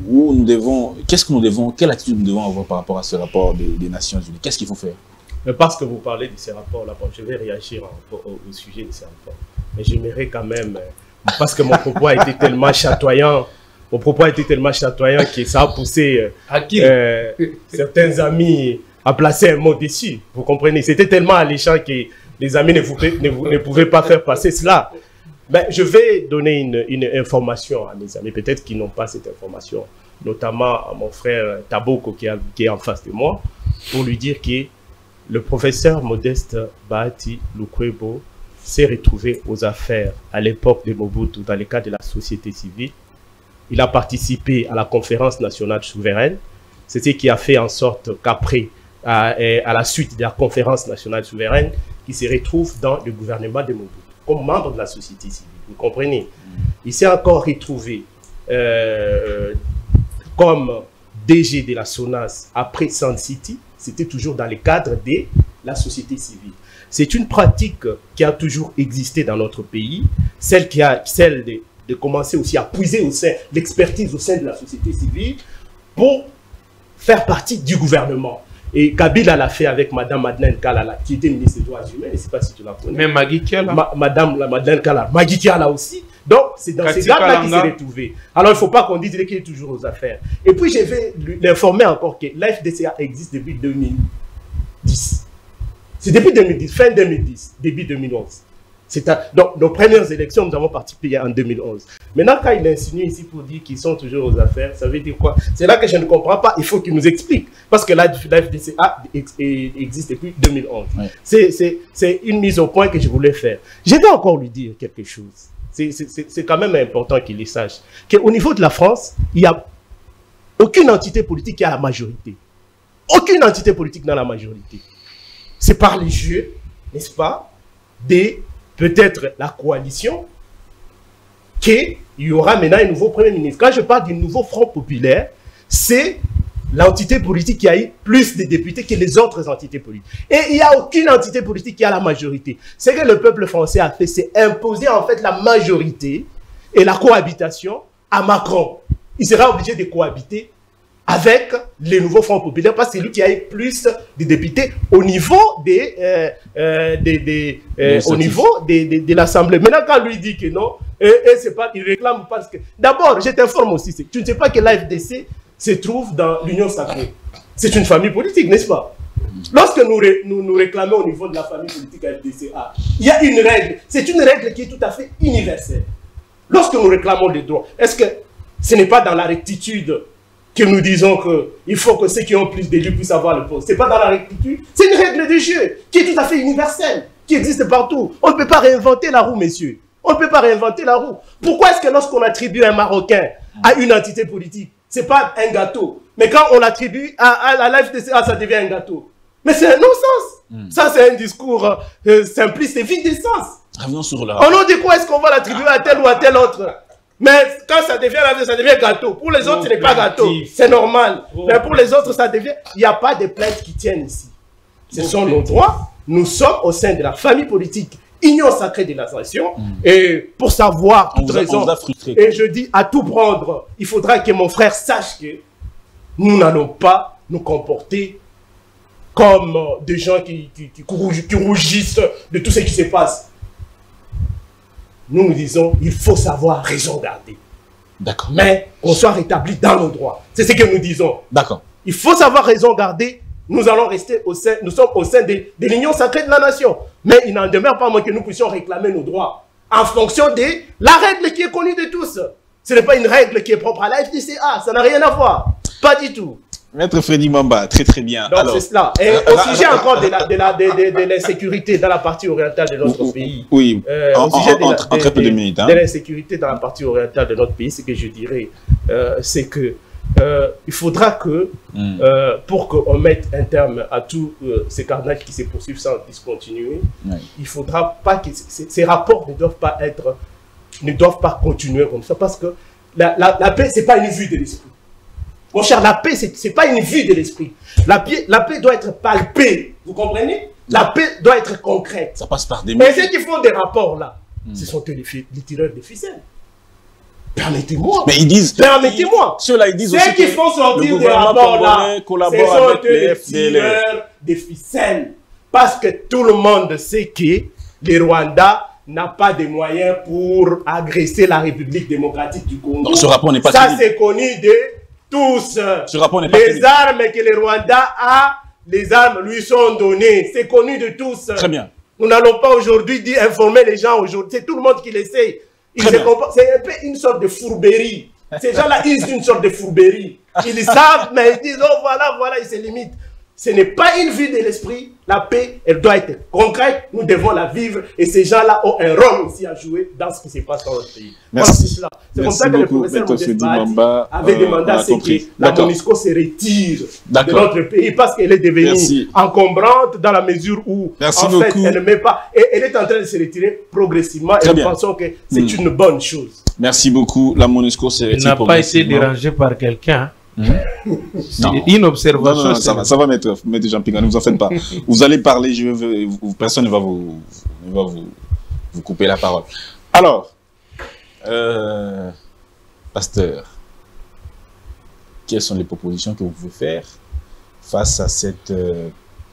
où nous devons, qu'est-ce que nous devons, quelle attitude nous devons avoir par rapport à ce rapport des, des Nations Unies? Qu'est-ce qu'il faut faire? Parce que vous parlez de ces rapports-là, bon, je vais réagir au, au, au sujet de ces rapports. Mais j'aimerais quand même, parce que mon propos a été tellement chatoyant, mon propos a été tellement chatoyant que ça a poussé euh, certains amis à placer un mot dessus. Vous comprenez? C'était tellement alléchant que les amis ne pouvaient, ne, ne pouvaient pas faire passer cela. Mais je vais donner une, une information à mes amis, peut-être qu'ils n'ont pas cette information, notamment à mon frère Taboko qui, a, qui est en face de moi, pour lui dire que le professeur Modeste Bahati Lukwebo s'est retrouvé aux affaires à l'époque de Mobutu dans le cadre de la société civile. Il a participé à la conférence nationale souveraine. C'est ce qui a fait en sorte qu'après, à, à la suite de la conférence nationale souveraine, il se retrouve dans le gouvernement de Mobutu, comme membre de la société civile. Vous comprenez? Il s'est encore retrouvé euh, comme D G de la SONAS après Sand City. C'était toujours dans le cadre de la société civile. C'est une pratique qui a toujours existé dans notre pays, celle, qui a, celle de, de commencer aussi à puiser au sein l'expertise au sein de la société civile pour faire partie du gouvernement. Et Kabila l'a fait avec Madame Madeleine Kalala, qui était ministre des Droits humains, je ne sais pas si tu la connais. Mais Magui Kiala. Ma, Madame la Madeleine Kalala, Magui Kiala aussi. Donc, c'est dans ces gars-là qu'il s'est retrouvé. Alors, il ne faut pas qu'on dise qu'il est toujours aux affaires. Et puis, je vais l'informer encore que l'A F D C A existe depuis deux mille dix. C'est depuis deux mille dix, fin deux mille dix, début deux mille onze. Un, donc, nos premières élections, nous avons participé en deux mille onze. Maintenant, quand il insinue ici pour dire qu'ils sont toujours aux affaires, ça veut dire quoi? C'est là que je ne comprends pas. Il faut qu'il nous explique. Parce que l'A F D C A existe depuis deux mille onze. Ouais. C'est une mise au point que je voulais faire. Je vais encore lui dire quelque chose. C'est quand même important qu'il le sache. Qu'au niveau de la France, il n'y a aucune entité politique qui a la majorité. Aucune entité politique n'a la majorité. C'est par les jeux, n'est-ce pas, des peut-être la coalition, qu'il y aura maintenant un nouveau Premier ministre. Quand je parle du nouveau Front populaire, c'est l'entité politique qui a eu plus de députés que les autres entités politiques. Et il n'y a aucune entité politique qui a la majorité. Ce que le peuple français a fait, c'est imposer en fait la majorité et la cohabitation à Macron. Il sera obligé de cohabiter avec les nouveaux Front populaires, parce que c'est lui qui a eu plus de députés au niveau des, euh, euh, des, des euh, au niveau des, des, de l'Assemblée. Maintenant, quand lui dit que non, et, et c'est pas, il réclame parce que... D'abord, je t'informe aussi, tu ne sais pas que l'A F D C se trouve dans l'Union sacrée. C'est une famille politique, n'est-ce pas? Lorsque nous, ré, nous nous réclamons au niveau de la famille politique A F D C A, il y a une règle. C'est une règle qui est tout à fait universelle. Lorsque nous réclamons des droits, est-ce que ce n'est pas dans la rectitude que nous disons qu'il faut que ceux qui ont plus d'élus puissent avoir le poste? Ce n'est pas dans la rectitude. C'est une règle de jeu qui est tout à fait universelle, qui existe partout. On ne peut pas réinventer la roue, messieurs. On ne peut pas réinventer la roue. Pourquoi est-ce que lorsqu'on attribue un Marocain à une entité politique, ce n'est pas un gâteau? Mais quand on l'attribue à, à, à l'A F D C A, ça devient un gâteau. Mais c'est un non-sens. Mm. Ça, c'est un discours euh, simpliste et vide d'essence. Revenons sur la... Au nom de quoi est-ce qu'on va l'attribuer à tel ou à tel autre? Mais quand ça devient, ça devient gâteau. Pour les autres, ce n'est pas gâteau. C'est normal. Mais pour les autres, ça devient... Il n'y a pas de plaintes qui tiennent ici. Ce sont nos droits. Nous sommes au sein de la famille politique, Union sacrée de la nation. Mm. Et pour savoir toute raison, et je dis à tout prendre, il faudra que mon frère sache que nous n'allons pas nous comporter comme des gens qui, qui, qui, qui rougissent de tout ce qui se passe. Nous nous disons, il faut savoir raison garder. D'accord. Mais qu'on soit rétabli dans nos droits. C'est ce que nous disons. D'accord. Il faut savoir raison garder. Nous allons rester au sein, nous sommes au sein de, de l'Union sacrée de la nation. Mais il n'en demeure pas moins que nous puissions réclamer nos droits en fonction de la règle qui est connue de tous. Ce n'est pas une règle qui est propre à l'A F D C A. Ça n'a rien à voir. Pas du tout. Maître Freddy Mamba, très très bien. Donc c'est cela. Et au sujet encore de l'insécurité dans la partie orientale de notre oui, pays. Oui, euh, en, au sujet en, de, la, en, de, très peu de minutes. Hein. De l'insécurité dans la partie orientale de notre pays, ce que je dirais, euh, c'est que euh, il faudra que, mm. euh, pour qu'on mette un terme à tous euh, ces carnages qui se poursuivent sans discontinuer, oui. il faudra pas que ces rapports ne doivent pas être, ne doivent pas continuer comme ça, parce que la, la, la paix, c'est pas une vue de l'esprit. Mon cher, la paix, ce n'est pas une vue de l'esprit. La, la paix doit être palpée. Vous comprenez? La paix doit être concrète. Ça passe par des mots. Mais ceux qui font des rapports là, mm. ce sont les, les tireurs de ficelles. Permettez-moi. Mais ils disent... Permettez-moi. Ceux-là, ils disent Ceux aussi qui que font sortir le des gouvernement rapports là, collabore ce avec sont les les F D L R. tireurs des ficelles. Parce que tout le monde sait que le Rwanda n'a pas de moyens pour agresser la République démocratique du Congo. Non, ce rapport n'est pas Ça, crédible. c'est connu de tous. Ce rapport n'est pas Les crédible. armes que le Rwanda a, les armes lui sont données. C'est connu de tous. Très bien. Nous n'allons pas aujourd'hui dire informer les gens aujourd'hui. C'est tout le monde qui le sait. Ils se comportent- C'est un peu une sorte de fourberie. Ces gens-là, ils ont une sorte de fourberie. Ils savent, mais ils disent, oh voilà, voilà, ils se limitent. Ce n'est pas une vue de l'esprit. La paix, elle doit être concrète. Nous devons la vivre. Et ces gens-là ont un rôle aussi à jouer dans ce qui se passe dans notre pays. Merci. Voilà, c'est cela. C'est comme ça que le professeur Modeste Bahati avait demandé à ce que la MONUSCO se retire de notre pays parce qu'elle est devenue Merci. encombrante dans la mesure où, Merci en fait, beaucoup. elle ne met pas... Et elle est en train de se retirer progressivement. Très et bien. nous pensons que c'est Hmm. une bonne chose. Merci beaucoup. La MONUSCO s'est Il retirée n'a pas été progressivement. dérangé par quelqu'un. C'est Non. une Non, observation. non, non, ça va, ça va, maître, maître Jean-Pierre, ne vous en faites pas. Vous allez parler, je vais, vous- personne ne va vous, ne va vous, vous couper la parole. Alors, euh, pasteur, quelles sont les propositions que vous pouvez faire face à cette... euh,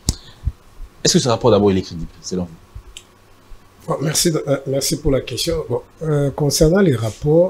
Est-ce que ce rapport d'abord il est crédible, selon vous? Bon, merci, de- euh, merci pour la question. Bon, euh, concernant les rapports,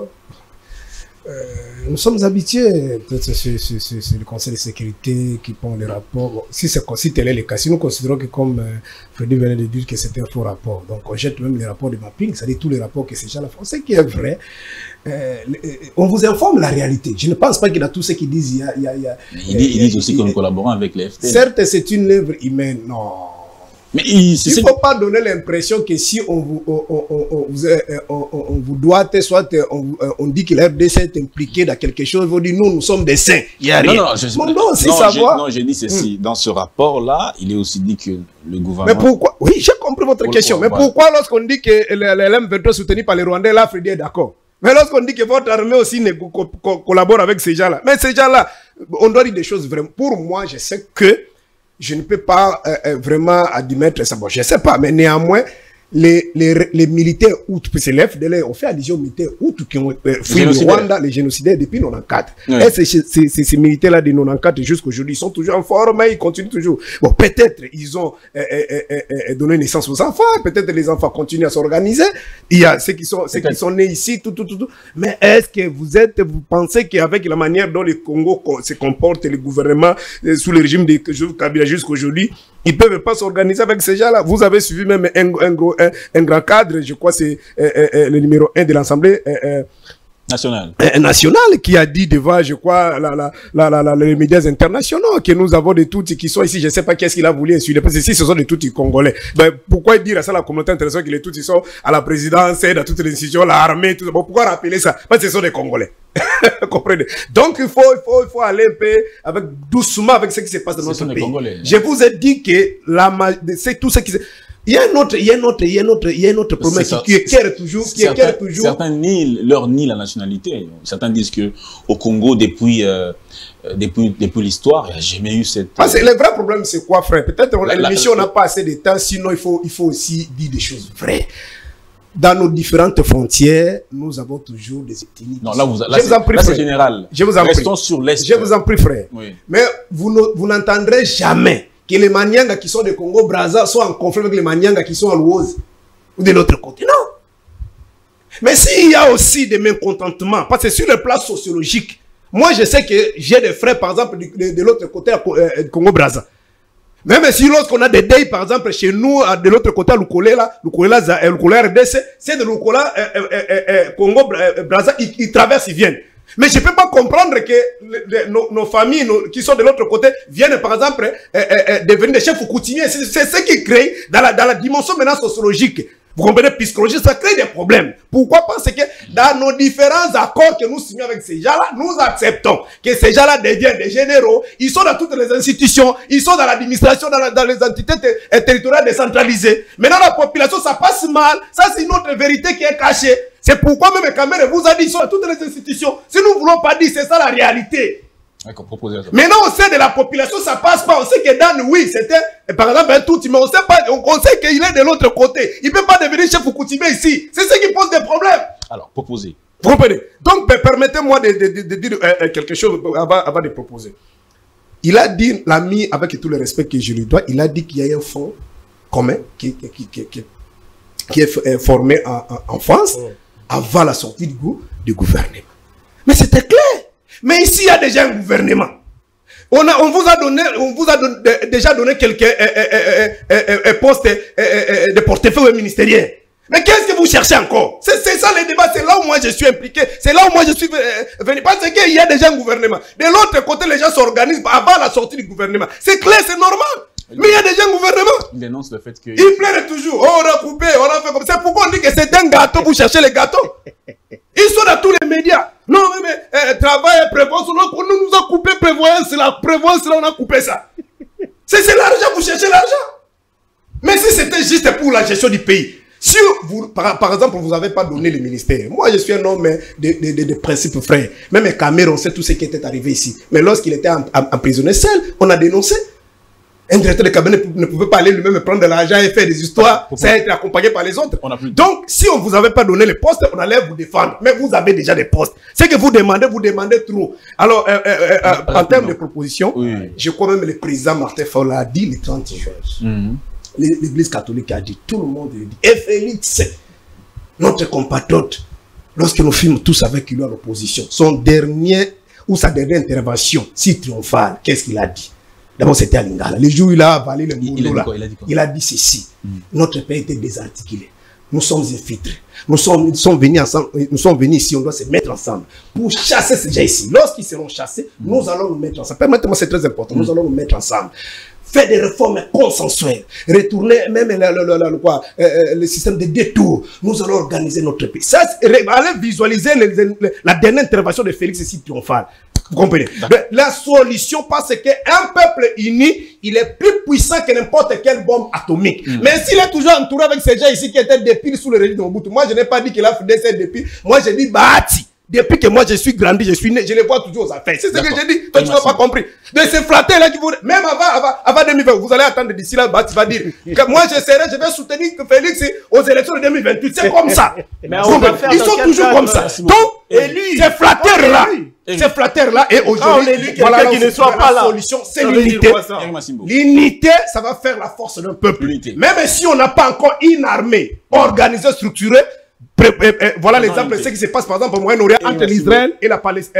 euh, nous sommes habitués, peut-être c'est c'est- c'est- c'est le Conseil de sécurité qui prend les rapports. Bon, si c'est si tel est le cas, si nous considérons que comme euh, Freddy venait de dire que c'était un faux rapport, donc on jette même les rapports de mapping, c'est-à-dire tous les rapports que ces gens-là font, ce qui est vrai. Euh, euh, on vous informe la réalité. Je ne pense pas qu'il y a tous ceux qui disent il y a... Il y a, il y a Ils disent, ils disent aussi que nous collaborons avec les F T L. Certes, c'est une œuvre humaine, non. Mais il Il ne faut pas donner l'impression que si on vous, on, on, on, on vous, euh, on, on, on vous doit, soit on, on dit que la R D C est impliqué dans quelque chose, vous dites nous, nous sommes des saints. Il n'y a rien. Non, non, je, Bon, non, si non, savoir. j'ai- non, j'ai dit ceci. Dans ce rapport-là, il est aussi dit que le gouvernement... Mais pourquoi? Oui, j'ai compris votre Pour- question. pour- Mais voilà. pourquoi lorsqu'on dit que le M vingt-trois soutenu par les Rwandais, là, Freddy est d'accord? Mais lorsqu'on dit que votre armée aussi ne co- co- co- collabore avec ces gens-là, mais ces gens-là, on doit dire des choses vraiment. Pour moi, je sais que je ne peux pas euh, euh, vraiment admettre ça. Bon, je ne sais pas, mais néanmoins, les, les, les militaires outre, puis c'est l'F D L R, on fait allusion aux militaires outre qui ont euh, fui le génocidaires. Rwanda, les génocidaires depuis quatre-vingt-quatorze. Oui. Et ces, ces, ces, ces militaires-là de quatre-vingt-quatorze jusqu'aujourd'hui, ils sont toujours en forme, ils continuent toujours. Bon, peut-être ils ont euh, euh, euh, euh, donné naissance aux enfants, peut-être les enfants continuent à s'organiser. Il y a ceux qui sont, ceux qui sont nés ici, tout, tout, tout, tout. Mais est-ce que vous êtes, vous pensez qu'avec la manière dont le Congo co- se comporte, le gouvernement, euh, sous le régime de Kabila jusqu'aujourd'hui, ils ne peuvent pas s'organiser avec ces gens-là? Vous avez suivi même un, un, gros, un, un grand cadre, je crois c'est euh, euh, euh, le numéro un de l'Assemblée euh, euh, National. euh, nationale qui a dit devant, je crois, la, la, la, la, la- les médias internationaux que nous avons des Tutsis qui sont ici. Je ne sais pas qu'est-ce qu'il a voulu insulter, parce que si ce sont des Tutsis congolais, ben, pourquoi dire à ça la communauté internationale que les Tutsis sont à la présidence, dans toutes les institutions, l'armée, tout ça. Bon, pourquoi rappeler ça? Parce que ce sont des Congolais. Comprenez? Donc il faut, il faut, il faut aller un peu avec, doucement avec ce qui se passe dans Ce notre sont des pays. Congolais. Je vous ai dit que la, ma- c'est tout ce qui se... Il y a un autre, il y a un autre, il y a un autre, il y a un autre problème C'est ça. qui, qui éclaire toujours, qui Certains, éclaire toujours. certains nient leur nient la nationalité. Certains disent que au Congo, depuis, euh, euh, depuis, depuis l'histoire, il n'y a jamais eu cette... Ah, c'est- le vrai problème, c'est quoi, frère? Peut-être La- la- l'émission n'a pas assez de temps, sinon il faut, il faut aussi dire des choses vraies. Dans nos différentes frontières, nous avons toujours des ethnies. Non, là, vous, là, Je vous en c'est prie, là, c'est frère. général. Je vous en Restons prie. sur l'Est. Je vous en prie, frère. Oui. Mais vous ne- vous n'entendrez jamais que les Maniangas qui sont de Congo-Brazza soient en conflit avec les Maniangas qui sont à Louose ou de l'autre côté. Non. Mais s'il y a aussi des mécontentements, parce que sur le plan sociologique, moi je sais que j'ai des frères, par exemple, de, de- de l'autre côté à Co- euh, Congo-Brazza. Même si lorsqu'on a des deuils, par exemple, chez nous, à- de l'autre côté, à Lukole, là, Lukole, là, euh, Lukole R D C, c'est de Lukole, euh, euh, euh, euh, Congo-Brazza, ils, ils traversent, ils viennent. Mais je ne peux pas comprendre que le- le- nos, nos familles nos- qui sont de l'autre côté viennent, par exemple, euh, euh, euh, devenir des chefs coutumiers. C'est c'est ce qui crée, dans la, dans la dimension maintenant sociologique, vous comprenez, psychologique, ça crée des problèmes. Pourquoi? Parce que dans nos différents accords que nous signons avec ces gens-là, nous acceptons que ces gens-là deviennent des généraux. Ils sont dans toutes les institutions, ils sont dans l'administration, dans, la- dans les entités ter- euh, territoriales décentralisées. Maintenant, la population, ça passe mal. Ça, c'est une autre vérité qui est cachée. C'est pourquoi même Kamere vous a dit, ils sont dans toutes les institutions. Si nous ne voulons pas dire, c'est ça la réalité. D'accord, proposez ça. Maintenant, au sein de la population, ça passe pas. On sait que Dan, oui, c'était, euh, par exemple, un tout, mais on sait pas, on, on sait qu'il est de l'autre côté. Il peut pas devenir chef coutumier ici. C'est ce qui pose des problèmes. Alors, proposez. Vous comprenez? Donc, permettez-moi de, de, de, de dire euh, quelque chose avant, avant de proposer. Il a dit, l'ami, avec tout le respect que je lui dois, il a dit qu'il y a un fonds commun qui, qui, qui, qui, qui, qui est formé en, en, en France oh. avant la sortie du, du gouvernement. Mais c'était clair. Mais ici, il y a déjà un gouvernement. On, a, on vous a donné, on vous a don, de, déjà donné quelques euh, euh, euh, euh, euh, postes euh, euh, de portefeuille ministériel. Mais qu'est-ce que vous cherchez encore? C'est ça le débat, c'est là où moi je suis impliqué, c'est là où moi je suis euh, venu. Parce qu'il y a déjà un gouvernement. De l'autre côté, les gens s'organisent avant la sortie du gouvernement. C'est clair, c'est normal. Mais il y a déjà un gouvernement. Il dénonce le fait que... Il plaît toujours. Oh, on a coupé, on a fait comme ça. C'est pourquoi on dit que c'est un gâteau, vous cherchez les gâteaux. Ils sont dans tous les médias. Non, mais, mais euh, travail et prévoyance, on nous a coupé prévoyance, la prévoyance, là, on a coupé ça. C'est l'argent, vous cherchez l'argent. Mais si c'était juste pour la gestion du pays, si vous, par, par exemple, vous n'avez pas donné le ministère, moi je suis un homme de, de, de, de principe frère. Même Cameroun, on sait tout ce qui était arrivé ici. Mais lorsqu'il était emprisonné seul, on a dénoncé. Un directeur de cabinet ne pouvait pas aller lui-même prendre de l'argent et faire des histoires sans être accompagné par les autres. Donc, si on ne vous avait pas donné les postes, on allait vous défendre. Mais vous avez déjà des postes. Ce que vous demandez, vous demandez trop. Alors, euh, euh, euh, en termes de propositions, oui. je crois même que le président Martin Fayulu a dit le trente juin. Mm-hmm. L'Église catholique a dit, tout le monde le dit. Et Félix, notre compatriote, lorsque nous filmons tous avec lui à l'opposition, son dernier ou sa dernière intervention, si triomphale, qu'est-ce qu'il a dit? D'abord, c'était à Lingala. Le jour où il a avalé le boulot, là, il a dit, il a dit ceci. Mm. Notre pays était désarticulé. Nous sommes infiltrés. Nous sommes, nous sommes venus ensemble. Nous sommes venus ici. On doit se mettre ensemble pour chasser ces gens ici. Lorsqu'ils seront chassés, mm. nous allons nous mettre ensemble. Permettez-moi, c'est très important. Mm. Nous allons nous mettre ensemble. Faire des réformes consensuelles. Retourner même le, le, le, le, quoi, euh, le système de détour. Nous allons organiser notre pays. Ça, allez visualiser le, le, le, la dernière intervention de Félix ici triomphale. Vous comprenez? La solution, parce qu'un peuple uni, il est plus puissant que n'importe quelle bombe atomique. Mm. Mais s'il est toujours entouré avec ces gens ici qui étaient des piles sous le régime de Mobutu, moi je n'ai pas dit qu'il a fait des des piles. Moi je dis Bahati. Depuis que moi je suis grandi, je suis né, je les vois toujours aux affaires. C'est ce que j'ai dit. Toi tu n'as pas compris. De ces flatter là qui vous, même avant, avant, avant deux mille vingt, vous allez attendre d'ici là, Bahati va dire que moi je serai, je vais soutenir que Félix aux élections de deux mille vingt-huit. C'est comme ça. Mais ils sont toujours comme ça. Donc, ces flatteurs là. Ces flatteurs-là, et aujourd'hui, voilà qui ne soit pas la solution, c'est l'unité. L'unité, ça va faire la force d'un peuple. Même si on n'a pas encore une armée organisée, structurée, voilà l'exemple de ce qui se passe par exemple au Moyen-Orient entre l'Israël et la Palestine.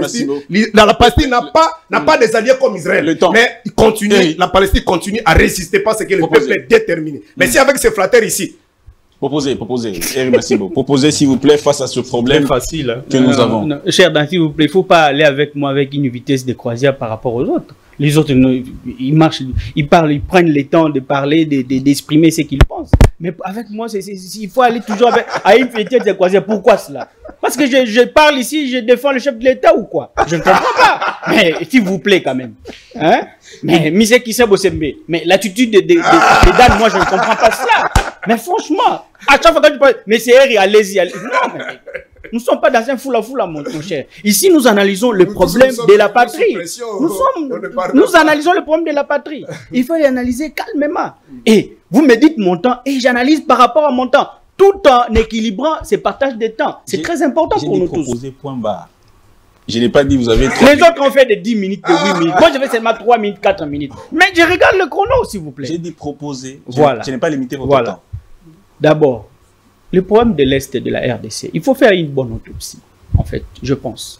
La Palestine n'a pas, n'a pas des alliés comme Israël. Mais il continue, la Palestine continue à résister parce que le peuple est déterminé. Mais si avec ces flatteurs ici, Proposez, proposez. Merci beaucoup. Proposez, s'il vous plaît, face à ce problème facile, hein. que nous euh, avons. Non, cher Dan, s'il vous plaît, il ne faut pas aller avec moi avec une vitesse de croisière par rapport aux autres. Les autres, ils marchent, ils parlent, ils prennent le temps de parler, d'exprimer de, de, ce qu'ils pensent. Mais avec moi, c'est, c'est, il faut aller toujours avec, à une vitesse de croisière. Pourquoi cela? Parce que je, je parle ici, je défends le chef de l'État ou quoi? Je ne comprends pas. Mais s'il vous plaît, quand même. Hein? Mais Mise Kissa Bosembe, mais l'attitude de, de, de, de Dan, moi, je ne comprends pas cela. Mais franchement, à chaque fois que tu parles, mais c'est Eri, allez-y, allez-y. Non, mais nous ne sommes pas dans un foula-foula, mon, mon cher. Ici, nous analysons le problème de la patrie. Nous, sommes, nous analysons le problème de la patrie. Il faut l'analyser calmement. Et vous me dites mon temps, et j'analyse par rapport à mon temps, tout en équilibrant ces partages de temps. C'est très important pour nous tous. Point barre. Je n'ai pas dit vous avez... Les autres ont fait de dix minutes, de huit minutes. Moi, je vais seulement trois minutes, quatre minutes. Mais je regarde le chrono, s'il vous plaît. J'ai dit proposer. Voilà. Je n'ai pas limité votre voilà. temps. D'abord, le problème de l'Est de la R D C, il faut faire une bonne autopsie, en fait, je pense.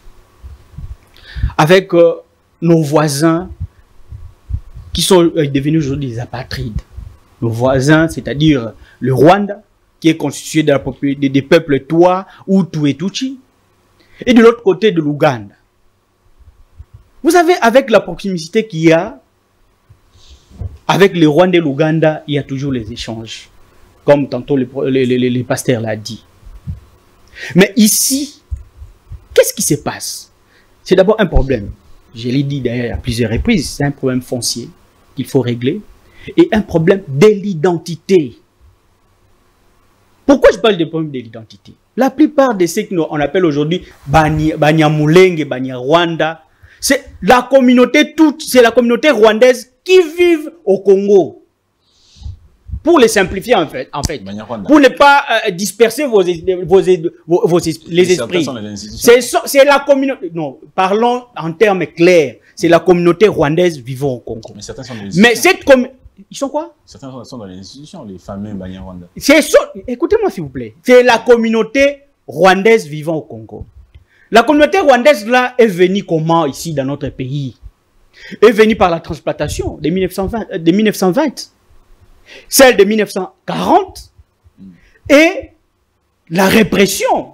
Avec euh, nos voisins qui sont euh, devenus aujourd'hui des apatrides. Nos voisins, c'est-à-dire le Rwanda, qui est constitué de la de, des peuples Twa, Hutu et Tutsi, et de l'autre côté de l'Ouganda. Vous savez, avec la proximité qu'il y a, avec le Rwanda et l'Ouganda, il y a toujours les échanges. Comme tantôt le, le, le, le, le pasteur l'a dit. Mais ici, qu'est-ce qui se passe? C'est d'abord un problème. Je l'ai dit d'ailleurs à plusieurs reprises, c'est un problème foncier qu'il faut régler. Et un problème de l'identité. Pourquoi je parle de problème de l'identité? La plupart de ceux qu'on appelle aujourd'hui Banyamulenge, Banyarwanda, c'est la communauté toute, c'est la communauté rwandaise qui vit au Congo. pour les simplifier en fait, en fait pour ne pas euh, disperser vos, vos, vos, vos les esprits. C'est la communauté, non, parlons en termes clairs, c'est la communauté rwandaise vivant au Congo. Mais certains sont dans les Mais cette communauté, ils sont quoi? Certains sont dans les institutions, les fameux Banyarwanda. Écoutez-moi s'il vous plaît, c'est la communauté rwandaise vivant au Congo. La communauté rwandaise là est venue comment ici dans notre pays? Est venue par la transplantation de mille neuf cent vingt, de mille neuf cent vingt, celle de mille neuf cent quarante et la répression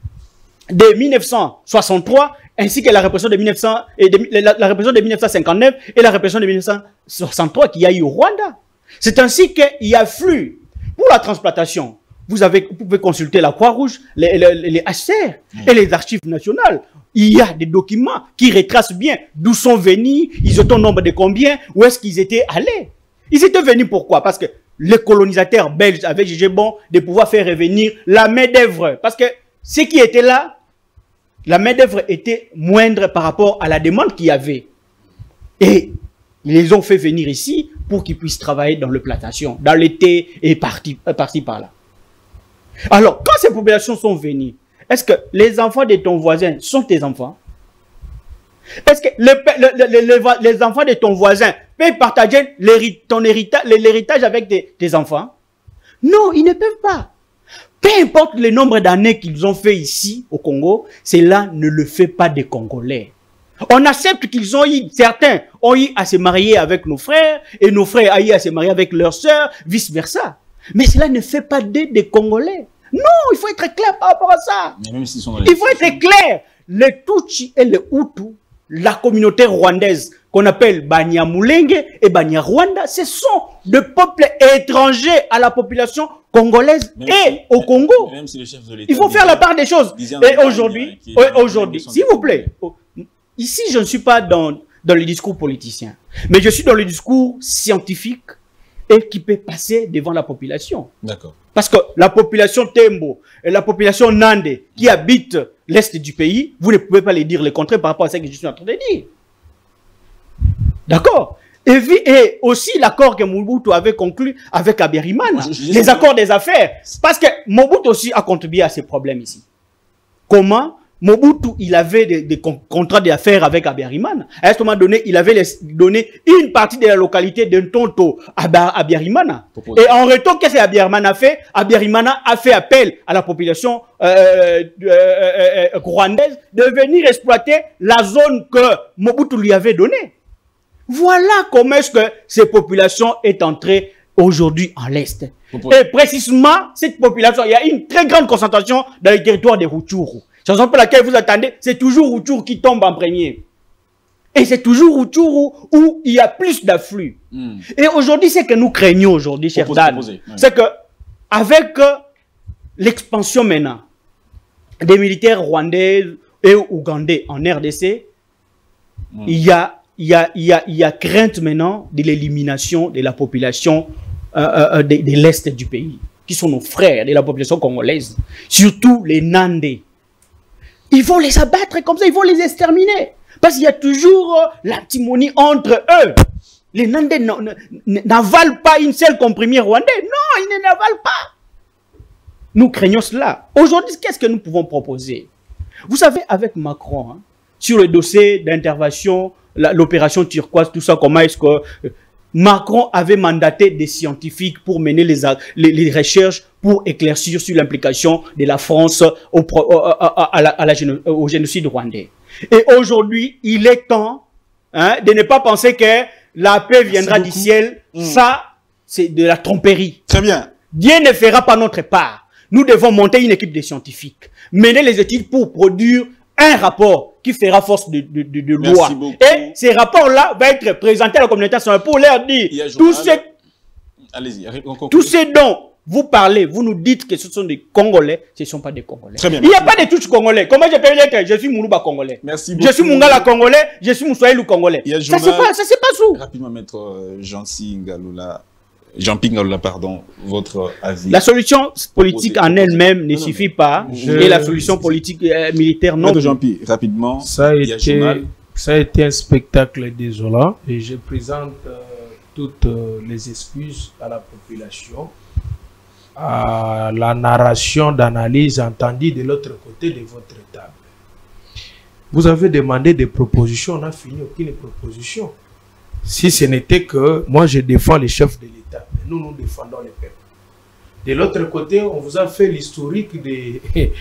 de mille neuf cent soixante-trois ainsi que la répression de mille neuf cents et de, la, la répression de mille neuf cent cinquante-neuf et la répression de mille neuf cent soixante-trois qu'il y a eu au Rwanda. C'est ainsi qu'il y a flux pour la transplantation. Vous, avez, vous pouvez consulter la Croix-Rouge, les, les, les H C R et les archives nationales. Il y a des documents qui retracent bien d'où sont venus, ils étaient au nombre de combien, où est-ce qu'ils étaient allés. Ils étaient venus pourquoi? Parce que les colonisateurs belges avaient jugé bon de pouvoir faire revenir la main-d'œuvre. Parce que ce qui était là, la main-d'œuvre était moindre par rapport à la demande qu'il y avait. Et ils les ont fait venir ici pour qu'ils puissent travailler dans le plantation, dans l'été et parti, parti par là. Alors, quand ces populations sont venues, est-ce que les enfants de ton voisin sont tes enfants? Est-ce que le, le, le, le, les enfants de ton voisin peuvent partager ton héritage, l'héritage avec tes, tes enfants? Non, ils ne peuvent pas. Peu importe le nombre d'années qu'ils ont fait ici, au Congo, cela ne le fait pas des Congolais. On accepte qu'ils ont eu, certains ont eu à se marier avec nos frères, et nos frères ont eu à se marier avec leurs sœurs, vice-versa. Mais cela ne fait pas d'eux des Congolais. Non, il faut être clair par rapport à ça. Mais même s'ils sont dans les il faut être clair. Les Tutsi et les Hutus, la communauté rwandaise qu'on appelle Banyamulenge et Banyarwanda, ce sont des peuples étrangers à la population congolaise même et si, au Congo. Même si le chef de il faut faire la part des choses. Et aujourd'hui, aujourd'hui, s'il vous plaît, ici je ne suis pas dans, dans le discours politicien, mais je suis dans le discours scientifique et qui peut passer devant la population. D'accord. Parce que la population Tembo et la population Nande qui habite l'Est du pays, vous ne pouvez pas les dire le contraire par rapport à ce que je suis en train de dire. D'accord. Et, et aussi l'accord que Mobutu avait conclu avec Abiyarimana, les accords des affaires. Parce que Mobutu aussi a contribué à ces problèmes ici. Comment? Mobutu, il avait des, des contrats d'affaires avec Abiyarimana. À ce moment donné, il avait les, donné une partie de la localité d'un tonto à Abiyarimana. Et en retour, qu'est-ce que Abiyarimana a fait? Abiyarimana a fait appel à la population euh, euh, euh, rwandaise de venir exploiter la zone que Mobutu lui avait donnée. Voilà comment est-ce que cette population est entrée aujourd'hui en l'Est. Et précisément, cette population, il y a une très grande concentration dans les territoires des Rutshuru. C'est la raison pour laquelle vous attendez, c'est toujours Rutshuru qui tombe en premier. Et c'est toujours Rutshuru où il y a plus d'afflux. Mm. Et aujourd'hui, c'est que nous craignons aujourd'hui, cher Dan, ouais. C'est que avec euh, l'expansion maintenant des militaires rwandais et ougandais en R D C, mm. il y a Il y, a, il, y a, il y a crainte maintenant de l'élimination de la population euh, euh, de, de l'Est du pays, qui sont nos frères de la population congolaise, surtout les Nandés. Ils vont les abattre comme ça, ils vont les exterminer. Parce qu'il y a toujours euh, l'antimonie entre eux. Les Nandés n'avalent pas une seule comprimée rwandais. Non, ils ne l'avalent pas. Nous craignons cela. Aujourd'hui, qu'est-ce que nous pouvons proposer? Vous savez, avec Macron, hein, sur le dossier d'intervention, l'opération turquoise, tout ça, comment est-ce que Macron avait mandaté des scientifiques pour mener les, les, les recherches pour éclaircir sur l'implication de la France au, à, à la, à la, au génocide rwandais. Et aujourd'hui, il est temps hein, de ne pas penser que la paix viendra du ciel. Mmh. Ça, c'est de la tromperie. Très bien. Dieu ne fera pas notre part. Nous devons monter une équipe de scientifiques, mener les études pour produire un rapport qui fera force de, de, de, de loi. Et ces rapports-là vont être présentés à la communauté nationale pour leur dire tout ce, tout ce dont vous parlez, vous nous dites que ce sont des Congolais, ce ne sont pas des Congolais. Très bien, il n'y a pas de touches Congolais. Comment je peux dire que je suis Moulouba Congolais? Merci beaucoup. Je suis Mungala Congolais, je suis Moussoaïlou Congolais. Ça c'est pas, ça c'est pas sous. Rapidement, maître euh, Jean-Pi Ngaloula, Jean-Pi Ngaloula, pardon, votre avis. La solution politique en elle-même ne non, suffit non, pas, je... et la solution politique euh, militaire non. Jean-Pi, rapidement. Ça a, été, ça a été un spectacle désolant et je présente euh, toutes euh, les excuses à la population, à la narration d'analyse entendue de l'autre côté de votre table. Vous avez demandé des propositions, on n'a fini aucune proposition. Si ce n'était que moi je défends les chefs de l'État, mais nous nous défendons les peuples. De l'autre côté, on vous a fait l'historique des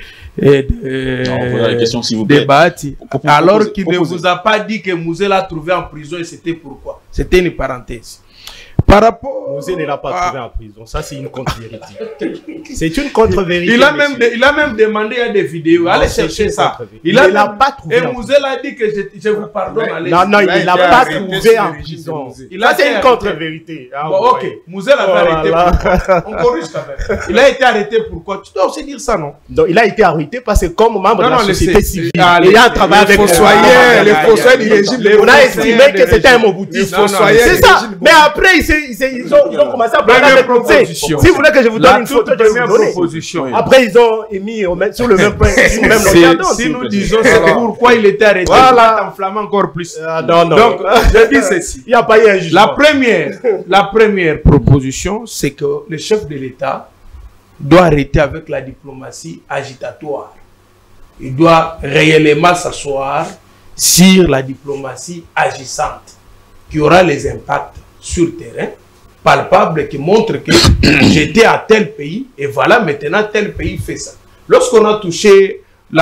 débats, alors qu'il ne vous a pas dit que Mouzé l'a trouvé en prison et c'était pourquoi. C'était une parenthèse. Par rapport... Mouzé ne l'a pas trouvé en prison. Ça, c'est une contre-vérité. C'est une contre-vérité. Il, a même de, il a même demandé à des vidéos. Non, allez chercher ça. Il ne l'a pas trouvé. Et Mouzé l'a dit que je, je vous pardonne. Mais, non, non, il ne l'a pas trouvé en prison. Ça, c'est une contre-vérité. Ah, bon, ok. Mouzé l'avait oh arrêté. Pourquoi? On corrige quand même. Il a été arrêté pourquoi? Tu dois aussi dire ça, non? Donc, il a été arrêté parce que comme membre non, de la non, société civile, il y a un travail avec les fossoyeurs, les fossoyeurs du régime. On a estimé que c'était un moboutiste. C'est ça. Mais après, ils ont Ils ont commencé à parler des propositions. Si vous voulez que je vous donne une toute première proposition. Après, ils ont émis sur le même point. Si nous disons c'est pourquoi il était arrêté, voilà, enflammé encore plus. Non, non. Donc, je dis ceci. Il n'y a pas eu un jugement. La première, la première proposition, c'est que le chef de l'État doit arrêter avec la diplomatie agitatoire. Il doit réellement s'asseoir sur la diplomatie agissante qui aura les impacts sur le terrain palpable qui montre que j'étais à tel pays et voilà maintenant tel pays fait ça. Lorsqu'on a touché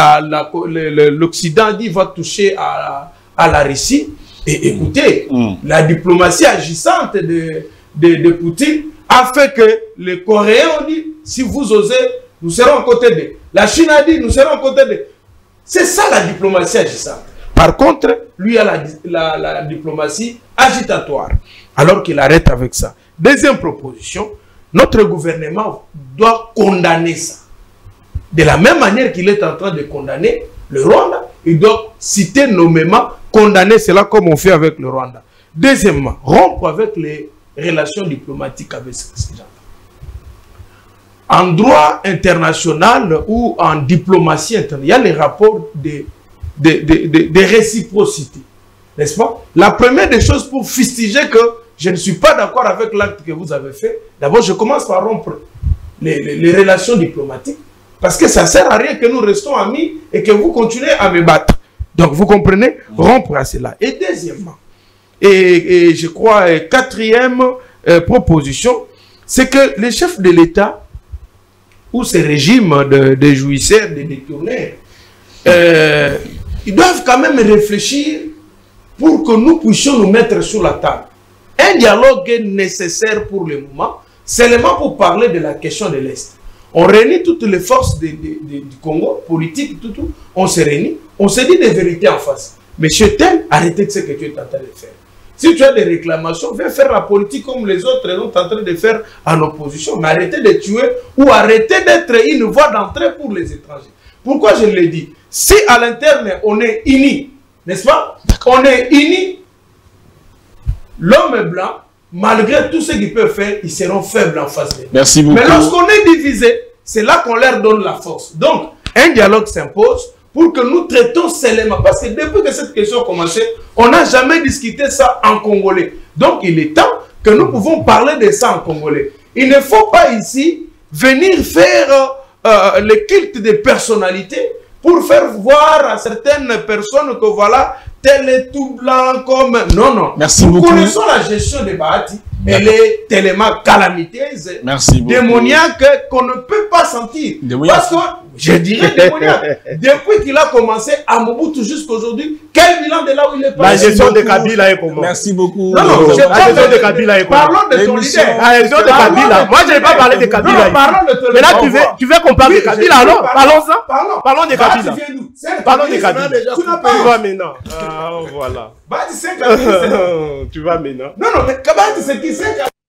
l'Occident dit va toucher à, à la Russie et écoutez, mm. la diplomatie agissante de, de, de Poutine a fait que les Coréens ont dit si vous osez, nous serons à côté d'eux. La Chine a dit nous serons à côté d'eux. C'est ça la diplomatie agissante. Par contre, lui a la, la, la diplomatie agitatoire. Alors qu'il arrête avec ça. Deuxième proposition, notre gouvernement doit condamner ça. De la même manière qu'il est en train de condamner le Rwanda, il doit citer nommément, condamner cela comme on fait avec le Rwanda. Deuxièmement, rompre avec les relations diplomatiques avec ces gens. En droit international ou en diplomatie internationale, il y a les rapports de, de, de, de, de réciprocité. N'est-ce pas? La première des choses pour fustiger que je ne suis pas d'accord avec l'acte que vous avez fait, d'abord je commence par rompre les, les, les relations diplomatiques parce que ça ne sert à rien que nous restons amis et que vous continuez à me battre. Donc vous comprenez, rompre à cela. Et deuxièmement, et, et je crois quatrième euh, proposition, c'est que les chefs de l'État ou ces régimes de, de jouisseurs, de détourneurs, euh, ils doivent quand même réfléchir pour que nous puissions nous mettre sur la table. Un dialogue est nécessaire pour le moment, seulement pour parler de la question de l'Est. On réunit toutes les forces de, de, de, du Congo, politique, tout, tout, on se réunit, on se dit des vérités en face. Monsieur tel, arrêtez de ce que tu es en train de faire. Si tu as des réclamations, viens faire la politique comme les autres sont en train de faire en opposition, mais arrêtez de tuer ou arrêtez d'être une voie d'entrée pour les étrangers. Pourquoi je le dis? Si à l'interne on est unis, n'est-ce pas? On est unis. L'homme blanc, malgré tout ce qu'il peut faire, ils seront faibles en face de nous. Merci beaucoup. Mais lorsqu'on est divisé, c'est là qu'on leur donne la force. Donc, un dialogue s'impose pour que nous traitons seulement. Parce que depuis que cette question a commencé, on n'a jamais discuté ça en congolais. Donc, il est temps que nous pouvons parler de ça en congolais. Il ne faut pas ici venir faire euh, le culte des personnalités pour faire voir à certaines personnes que voilà, tel est tout blanc comme... Non, non. Merci Nous beaucoup. Nous connaissons la gestion des Bahati. Elle est tellement calamiteuse, Merci démoniaque, qu'on ne peut pas sentir. Démoniaque. Parce que, je dirais démoniaque, depuis qu'il a commencé à Mobutu jusqu'à aujourd'hui, quel bilan de là où il est passé? La gestion de Kabila est comment? Merci beaucoup. Non, non, la gestion de Kabila est comment? Parlons de ton leader. La gestion de Kabila. Moi, je n'ai pas parlé de Kabila. Non, parlons de ton leader. Mais là, tu veux, tu veux qu'on parle de Kabila, alors? Parlons-en. Parlons. Parlons de Kabila. Parlons de Kabila. Tu n'as pas. Tu vas maintenant. Ah, voilà. Bah, tu sais Kabila. Tu vas maintenant. Non, non, mais Kabila, c'est qui c'est